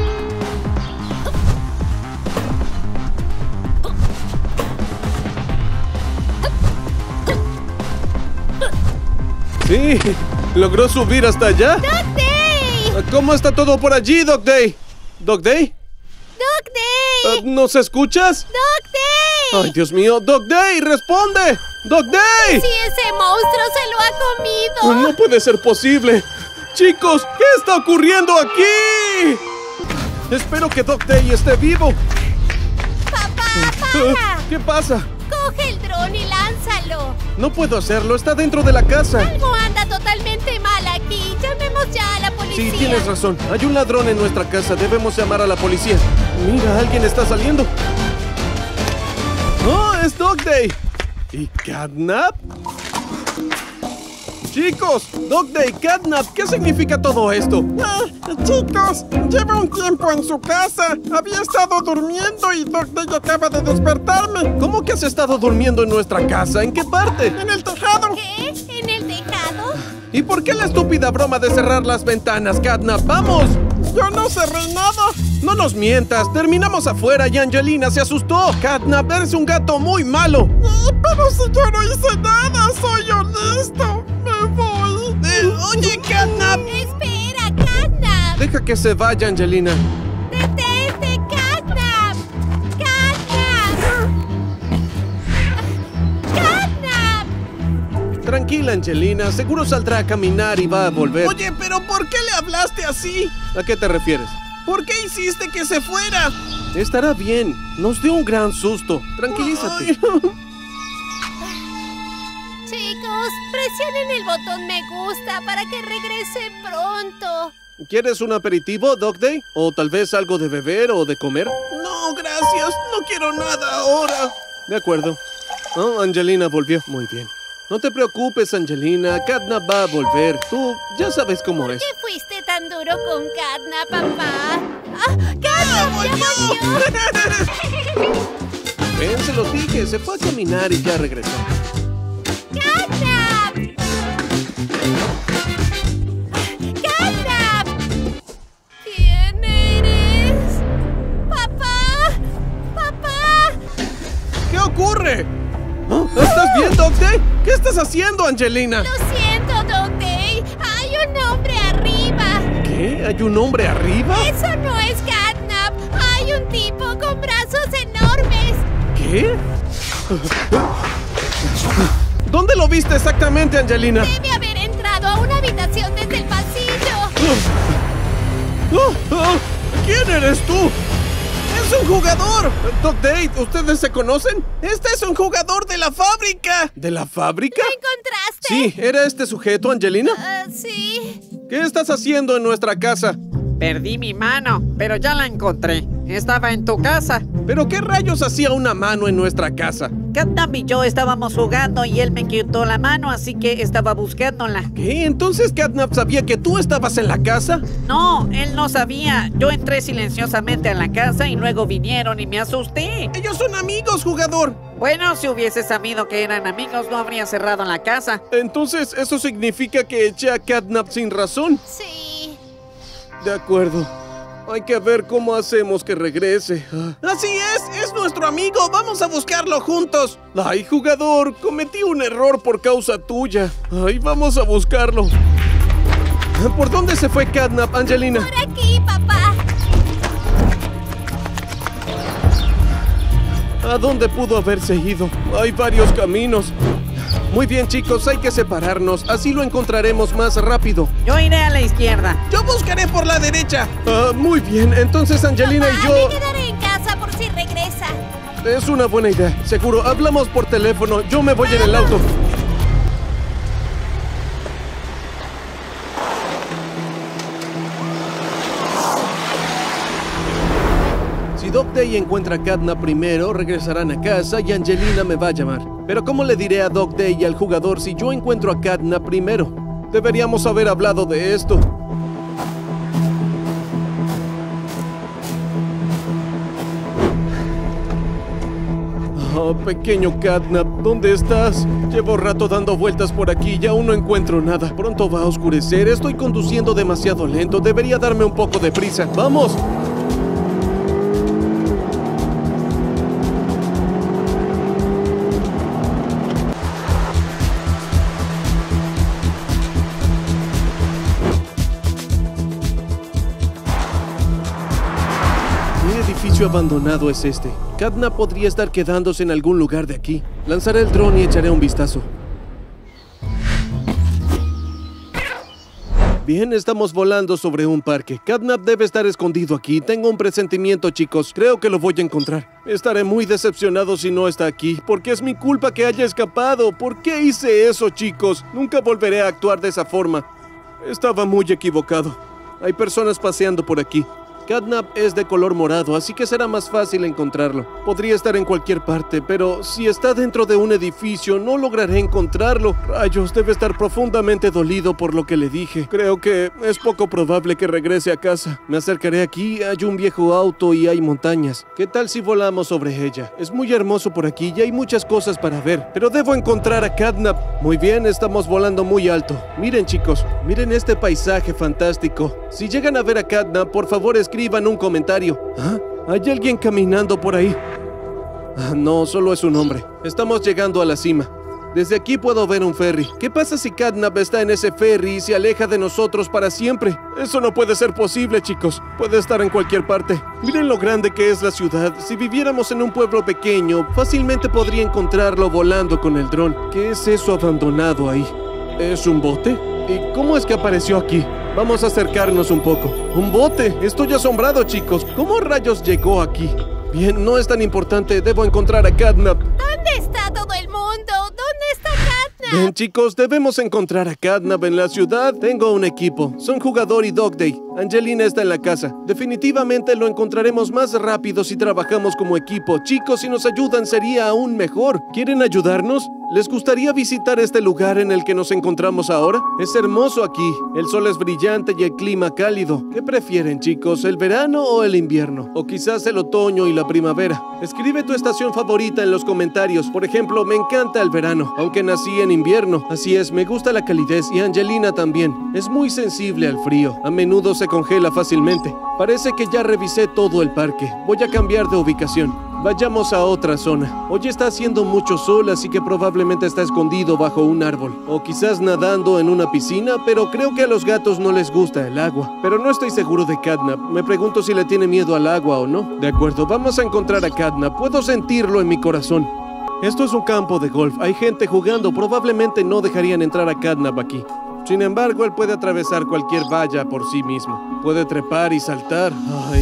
S2: Sí, logró subir hasta allá.
S1: ¡Doc Day!
S2: ¿Cómo está todo por allí, Doc Day? ¿Doc Day?
S1: ¡Doc Day!
S2: Uh, ¿Nos escuchas?
S1: ¡Doc Day!
S2: Ay, Dios mío, Doc Day, responde. ¡Doc Day!
S1: ¡Si ese monstruo se lo ha comido!
S2: No puede ser posible. Chicos, ¿qué está ocurriendo aquí? Espero que Doc Day esté vivo.
S1: ¡Papá,
S2: Uh,
S1: para!
S2: ¿Qué pasa?
S1: ¡Coge el dron y lánzalo!
S2: No puedo hacerlo, está dentro de la casa.
S1: Algo anda totalmente mal aquí. Llamemos ya a la policía.
S2: Sí, tienes razón. Hay un ladrón en nuestra casa. Debemos llamar a la policía. Mira, alguien está saliendo. ¡Oh, es Doc Day! ¿Y Catnap? Chicos, Doc Day, Catnap, ¿qué significa todo esto?
S3: Ah, chicos, llevo un tiempo en su casa. Había estado durmiendo y Doc Day acaba de despertarme.
S2: ¿Cómo que has estado durmiendo en nuestra casa? ¿En qué parte?
S3: En el tejado.
S1: ¿Qué? ¿En el tejado?
S2: ¿Y por qué la estúpida broma de cerrar las ventanas, Catnap? ¡Vamos!
S3: Yo no cerré nada.
S2: No nos mientas, terminamos afuera y Angelina se asustó. Catnap, eres un gato muy malo.
S3: Eh, Pero si yo no hice nada, soy honesto. Me voy.
S8: Eh, oye, Catnap.
S1: ¡Espera, Catnap!
S2: Deja que se vaya, Angelina.
S1: ¡Detente, Catnap! ¡Catnap! ¡Catnap!
S2: Tranquila, Angelina. Seguro saldrá a caminar y va a volver.
S8: Oye, pero ¿por qué le hablaste así?
S2: ¿A qué te refieres?
S8: ¿Por qué hiciste que se fuera?
S2: Estará bien. Nos dio un gran susto. Tranquilízate.
S8: Ay.
S1: Chicos, presionen el botón me gusta para que regrese pronto.
S2: ¿Quieres un aperitivo, Doc Day? ¿O tal vez algo de beber o de comer?
S8: No, gracias. No quiero nada ahora.
S2: De acuerdo. Oh, Angelina volvió. Muy bien. No te preocupes, Angelina. Catnap va a volver. Tú ya sabes cómo es.
S1: ¿Por qué fuiste tan duro con Catnap, papá? ¡Ah! ¡Catnap ya volvió!
S2: Ven, se los dije. Se fue a caminar y ya regresó.
S1: ¡Catnap! ¡Catnap! ¿Quién eres? ¡Papá! ¡Papá!
S2: ¿Qué ocurre? ¿Oh? ¿Estás bien, Doc Day? ¿Qué estás haciendo, Angelina?
S1: Lo siento, Doc Day. Hay un hombre arriba.
S2: ¿Qué? ¿Hay un hombre arriba?
S1: Eso no es Catnap. Hay un tipo con brazos enormes.
S2: ¿Qué? ¿Dónde lo viste exactamente, Angelina?
S1: Debe haber entrado a una habitación desde el pasillo.
S2: Oh, oh, ¿quién eres tú?
S8: ¡Es un jugador!
S2: Doc Day, ¿ustedes se conocen?
S8: ¡Este es un jugador de la fábrica!
S2: ¿De la fábrica?
S1: ¿Lo encontraste?
S2: Sí, ¿era este sujeto, Angelina?
S1: Ah, sí.
S2: ¿Qué estás haciendo en nuestra casa?
S9: Perdí mi mano, pero ya la encontré. Estaba en tu casa.
S2: ¿Pero qué rayos hacía una mano en nuestra casa?
S9: Catnap y yo estábamos jugando y él me quitó la mano, así que estaba buscándola.
S2: ¿Qué? ¿Entonces Catnap sabía que tú estabas en la casa?
S9: No, él no sabía. Yo entré silenciosamente a la casa y luego vinieron y me asusté.
S2: ¡Ellos son amigos, jugador!
S9: Bueno, si hubiese sabido que eran amigos, no habría cerrado la casa.
S2: Entonces, ¿eso significa que eché a Catnap sin razón?
S1: Sí.
S2: De acuerdo. Hay que ver cómo hacemos que regrese.
S8: ¡Así es! ¡Es nuestro amigo! ¡Vamos a buscarlo juntos!
S2: ¡Ay, jugador! Cometí un error por causa tuya. ¡Ay, vamos a buscarlo! ¿Por dónde se fue Catnap, Angelina?
S1: Por aquí, papá.
S2: ¿A dónde pudo haberse ido? Hay varios caminos. Muy bien, chicos, hay que separarnos. Así lo encontraremos más rápido.
S9: Yo iré a la izquierda.
S8: ¡Yo buscaré por la derecha!
S2: Ah, muy bien. Entonces Angelina
S1: Papá,
S2: y yo...
S1: me quedaré en casa por si regresa.
S2: Es una buena idea. Seguro. Hablamos por teléfono. Yo me voy en el auto. Si Doc Day encuentra a Catnap primero, regresarán a casa y Angelina me va a llamar. Pero ¿cómo le diré a Doc Day y al jugador si yo encuentro a Catnap primero? Deberíamos haber hablado de esto. Oh, pequeño Catnap, ¿dónde estás? Llevo rato dando vueltas por aquí y aún no encuentro nada. Pronto va a oscurecer, estoy conduciendo demasiado lento. Debería darme un poco de prisa. ¡Vamos! Abandonado es este. Catnap podría estar quedándose en algún lugar de aquí. Lanzaré el dron y echaré un vistazo. Bien, estamos volando sobre un parque. Catnap debe estar escondido aquí. Tengo un presentimiento, chicos. Creo que lo voy a encontrar. Estaré muy decepcionado si no está aquí, porque es mi culpa que haya escapado. ¿Por qué hice eso, chicos? Nunca volveré a actuar de esa forma. Estaba muy equivocado. Hay personas paseando por aquí. Catnap es de color morado, así que será más fácil encontrarlo. Podría estar en cualquier parte, pero si está dentro de un edificio, no lograré encontrarlo. Rayos, debe estar profundamente dolido por lo que le dije. Creo que es poco probable que regrese a casa. Me acercaré aquí, hay un viejo auto y hay montañas. ¿Qué tal si volamos sobre ella? Es muy hermoso por aquí y hay muchas cosas para ver, pero debo encontrar a Catnap. Muy bien, estamos volando muy alto. Miren, chicos, miren este paisaje fantástico. Si llegan a ver a Catnap, por favor escriban un comentario. ¿Ah? ¿Hay alguien caminando por ahí? Ah, no, solo es un hombre. Estamos llegando a la cima. Desde aquí puedo ver un ferry. ¿Qué pasa si Catnap está en ese ferry y se aleja de nosotros para siempre? Eso no puede ser posible, chicos. Puede estar en cualquier parte. Miren lo grande que es la ciudad. Si viviéramos en un pueblo pequeño, fácilmente podría encontrarlo volando con el dron. ¿Qué es eso abandonado ahí? ¿Es un bote? ¿Y cómo es que apareció aquí? Vamos a acercarnos un poco. ¡Un bote! Estoy asombrado, chicos. ¿Cómo rayos llegó aquí? Bien, no es tan importante. Debo encontrar a Catnap.
S1: ¿Dónde está todo el mundo? ¿Dónde está Catnap?
S2: Bien, chicos, debemos encontrar a Catnap en la ciudad. Tengo un equipo. Son Jugador y Doc Day. Angelina está en la casa. Definitivamente lo encontraremos más rápido si trabajamos como equipo. Chicos, si nos ayudan sería aún mejor. ¿Quieren ayudarnos? ¿Les gustaría visitar este lugar en el que nos encontramos ahora? Es hermoso aquí. El sol es brillante y el clima cálido. ¿Qué prefieren, chicos? ¿El verano o el invierno? O quizás el otoño y la primavera. Escribe tu estación favorita en los comentarios. Por ejemplo, me encanta el verano, aunque nací en invierno. Así es, me gusta la calidez y Angelina también. Es muy sensible al frío. A menudo se congela fácilmente. Parece que ya revisé todo el parque. Voy a cambiar de ubicación. Vayamos a otra zona. Hoy está haciendo mucho sol, así que probablemente está escondido bajo un árbol. O quizás nadando en una piscina, pero creo que a los gatos no les gusta el agua. Pero no estoy seguro de Catnap. Me pregunto si le tiene miedo al agua o no. De acuerdo, vamos a encontrar a Catnap. Puedo sentirlo en mi corazón. Esto es un campo de golf. Hay gente jugando. Probablemente no dejarían entrar a Catnap aquí. Sin embargo, él puede atravesar cualquier valla por sí mismo. Puede trepar y saltar. Ay...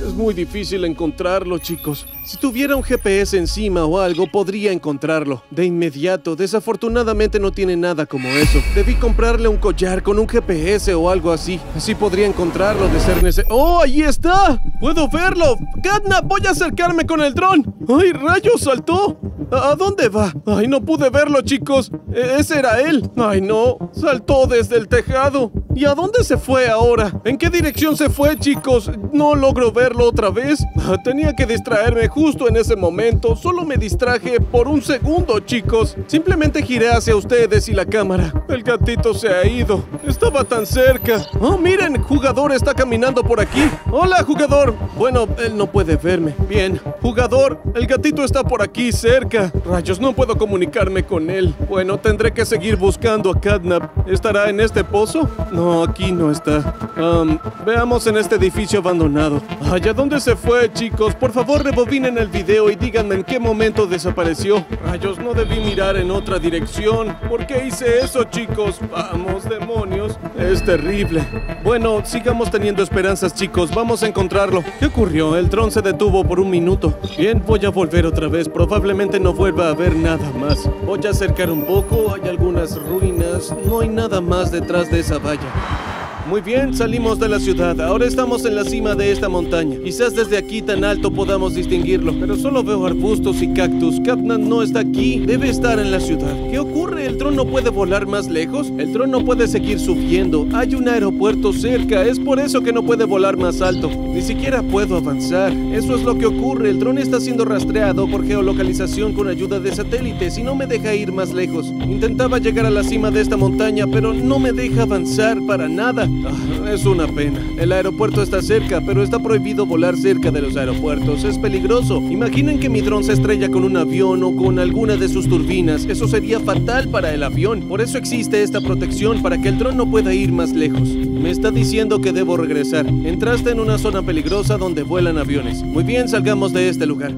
S2: Es muy difícil encontrarlo, chicos. Si tuviera un G P S encima o algo, podría encontrarlo de inmediato. Desafortunadamente no tiene nada como eso. Debí comprarle un collar con un G P S o algo así. Así podría encontrarlo de ser necesario. ¡Oh, ahí está! ¡Puedo verlo! ¡Catnap, voy a acercarme con el dron! ¡Ay, rayos, saltó! ¿A dónde va? ¡Ay, no pude verlo, chicos! E- ¡Ese era él! ¡Ay, no! Saltó desde el tejado. ¿Y a dónde se fue ahora? ¿En qué dirección se fue, chicos? No logro verlo otra vez. Ah, tenía que distraerme justo en ese momento. Solo me distraje por un segundo, chicos. Simplemente giré hacia ustedes y la cámara. El gatito se ha ido. Estaba tan cerca. ¡Oh, miren! Jugador está caminando por aquí. ¡Hola, jugador! Bueno, él no puede verme. Bien. Jugador, el gatito está por aquí cerca. Rayos, no puedo comunicarme con él. Bueno, tendré que seguir buscando a Catnap. ¿Estará en este pozo? No, aquí no está. Um, veamos en este edificio abandonado. Ay, ¿a dónde se fue, chicos? Por favor, rebobinen el video y díganme en qué momento desapareció. Rayos, no debí mirar en otra dirección. ¿Por qué hice eso, chicos? Vamos, demonios. Es terrible. Bueno, sigamos teniendo esperanzas, chicos. Vamos a encontrarlo. ¿Qué ocurrió? El dron se detuvo por un minuto. Bien, voy a volver otra vez. Probablemente no vuelva a ver nada más. Voy a acercar un poco. Hay algunas ruinas. No hay nada más detrás de esa valla. Muy bien, salimos de la ciudad. Ahora estamos en la cima de esta montaña. Quizás desde aquí tan alto podamos distinguirlo, pero solo veo arbustos y cactus. Catnap no está aquí. Debe estar en la ciudad. ¿Qué ocurre? ¿El dron no puede volar más lejos? El dron no puede seguir subiendo. Hay un aeropuerto cerca. Es por eso que no puede volar más alto. Ni siquiera puedo avanzar. Eso es lo que ocurre. El dron está siendo rastreado por geolocalización con ayuda de satélites y no me deja ir más lejos. Intentaba llegar a la cima de esta montaña, pero no me deja avanzar para nada. Ah, es una pena. El aeropuerto está cerca, pero está prohibido volar cerca de los aeropuertos. Es peligroso. Imaginen que mi dron se estrella con un avión o con alguna de sus turbinas. Eso sería fatal para el avión. Por eso existe esta protección, para que el dron no pueda ir más lejos. Me está diciendo que debo regresar. Entraste en una zona peligrosa donde vuelan aviones. Muy bien, salgamos de este lugar.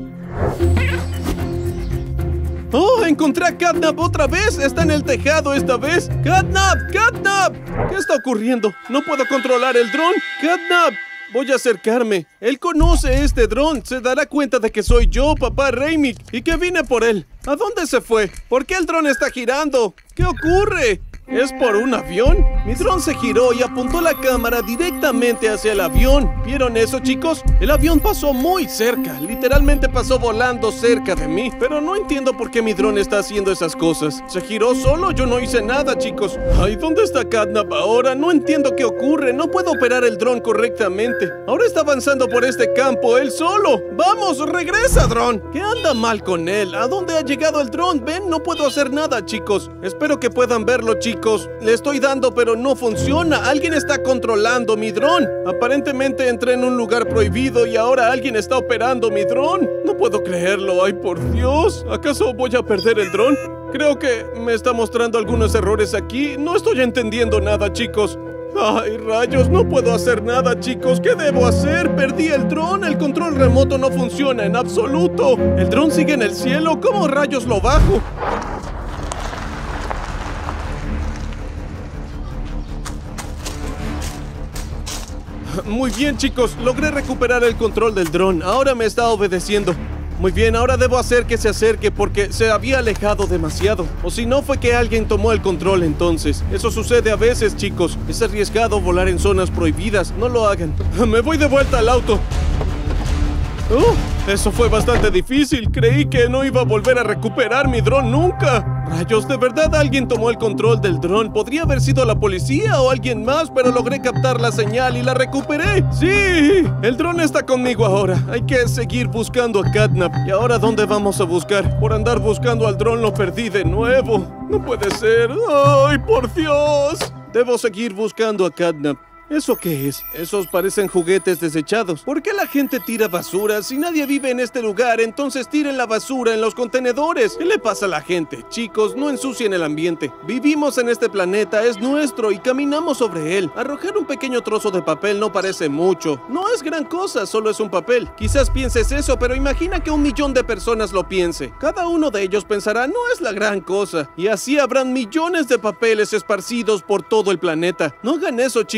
S2: ¡Oh! ¡Encontré a Catnap otra vez! ¡Está en el tejado esta vez! ¡Catnap! ¡Catnap! ¿Qué está ocurriendo? ¡No puedo controlar el dron! ¡Catnap! Voy a acercarme. Él conoce este dron. Se dará cuenta de que soy yo, papá Raimic, y que vine por él. ¿A dónde se fue? ¿Por qué el dron está girando? ¿Qué ocurre? ¿Es por un avión? Mi dron se giró y apuntó la cámara directamente hacia el avión. ¿Vieron eso, chicos? El avión pasó muy cerca. Literalmente pasó volando cerca de mí. Pero no entiendo por qué mi dron está haciendo esas cosas. ¿Se giró solo? Yo no hice nada, chicos. Ay, ¿dónde está Catnap ahora? No entiendo qué ocurre. No puedo operar el dron correctamente. Ahora está avanzando por este campo él solo. ¡Vamos! ¡Regresa, dron! ¿Qué anda mal con él? ¿A dónde ha llegado el dron? Ven, no puedo hacer nada, chicos. Espero que puedan verlo, chicos. Le estoy dando, pero no funciona. Alguien está controlando mi dron. Aparentemente entré en un lugar prohibido y ahora alguien está operando mi dron. No puedo creerlo. Ay, por Dios. ¿Acaso voy a perder el dron? Creo que me está mostrando algunos errores aquí. No estoy entendiendo nada, chicos. ¡Ay, rayos! No puedo hacer nada, chicos. ¿Qué debo hacer? Perdí el dron. El control remoto no funciona en absoluto. El dron sigue en el cielo. ¿Cómo rayos lo bajo? Muy bien, chicos. Logré recuperar el control del dron. Ahora me está obedeciendo. Muy bien, ahora debo hacer que se acerque porque se había alejado demasiado. O si no, fue que alguien tomó el control entonces. Eso sucede a veces, chicos. Es arriesgado volar en zonas prohibidas. No lo hagan. Me voy de vuelta al auto. Uh, eso fue bastante difícil. Creí que no iba a volver a recuperar mi dron nunca. Rayos, ¿de verdad alguien tomó el control del dron? Podría haber sido la policía o alguien más, pero logré captar la señal y la recuperé. ¡Sí! El dron está conmigo ahora. Hay que seguir buscando a Catnap. ¿Y ahora dónde vamos a buscar? Por andar buscando al dron lo perdí de nuevo. No puede ser. ¡Ay, por Dios! Debo seguir buscando a Catnap. ¿Eso qué es? Esos parecen juguetes desechados. ¿Por qué la gente tira basura? Si nadie vive en este lugar, entonces tiren la basura en los contenedores. ¿Qué le pasa a la gente? Chicos, no ensucien el ambiente. Vivimos en este planeta, es nuestro y caminamos sobre él. Arrojar un pequeño trozo de papel no parece mucho. No es gran cosa, solo es un papel. Quizás pienses eso, pero imagina que un millón de personas lo piense. Cada uno de ellos pensará, no es la gran cosa. Y así habrán millones de papeles esparcidos por todo el planeta. No hagan eso, chicos. Para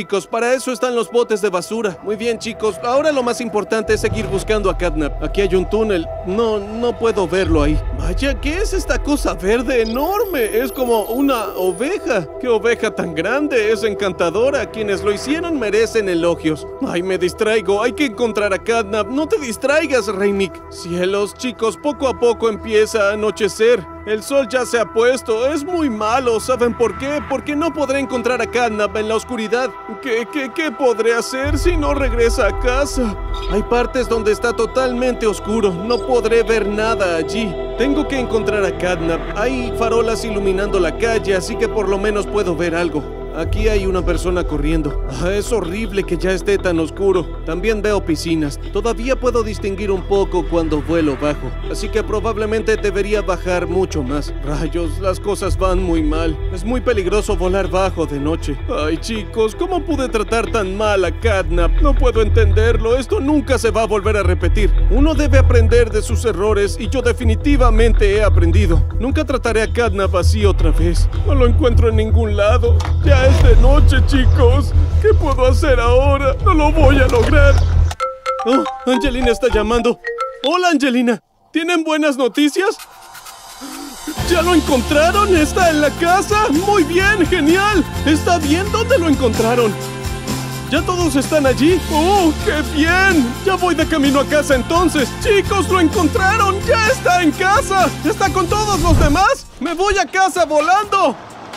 S2: para eso están los botes de basura. Muy bien, chicos. Ahora lo más importante es seguir buscando a Catnap. Aquí hay un túnel. No, no puedo verlo ahí. Vaya, ¿qué es esta cosa verde enorme? Es como una oveja. ¡Qué oveja tan grande! Es encantadora. Quienes lo hicieron merecen elogios. Ay, me distraigo. Hay que encontrar a Catnap. No te distraigas, Rainic. Cielos, chicos, poco a poco empieza a anochecer. El sol ya se ha puesto. Es muy malo. ¿Saben por qué? Porque no podré encontrar a Catnap en la oscuridad. ¿Qué, qué, qué podré hacer si no regresa a casa? Hay partes donde está totalmente oscuro. No podré ver nada allí. Tengo que encontrar a Catnap. Hay farolas iluminando la calle, así que por lo menos puedo ver algo. Aquí hay una persona corriendo. Ah, es horrible que ya esté tan oscuro. También veo piscinas. Todavía puedo distinguir un poco cuando vuelo bajo. Así que probablemente debería bajar mucho más. Rayos, las cosas van muy mal. Es muy peligroso volar bajo de noche. Ay, chicos, ¿cómo pude tratar tan mal a Catnap? No puedo entenderlo. Esto nunca se va a volver a repetir. Uno debe aprender de sus errores y yo definitivamente he aprendido. Nunca trataré a Catnap así otra vez. No lo encuentro en ningún lado. Ya es de noche, chicos. ¿Qué puedo hacer ahora? No lo voy a lograr. Oh, Angelina está llamando. Hola, Angelina. ¿Tienen buenas noticias? ¿Ya lo encontraron? ¿Está en la casa? Muy bien, genial. ¿Está bien? ¿Dónde lo encontraron? ¿Ya todos están allí? ¡Oh, qué bien! Ya voy de camino a casa entonces. ¡Chicos, lo encontraron! ¡Ya está en casa! ¿Está con todos los demás? ¡Me voy a casa volando!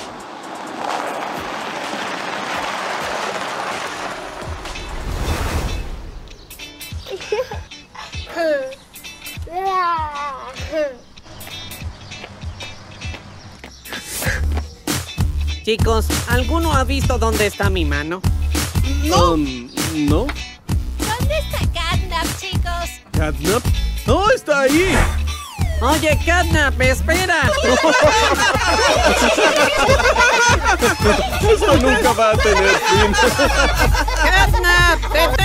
S9: Chicos, ¿alguno ha visto dónde está mi mano?
S2: No. Um, ¿No?
S1: ¿Dónde está Catnap, chicos?
S2: ¿Catnap? ¡Oh, está ahí!
S9: Oye, Catnap, espera.
S2: Esto nunca va a tener fin.
S9: Catnap, detente.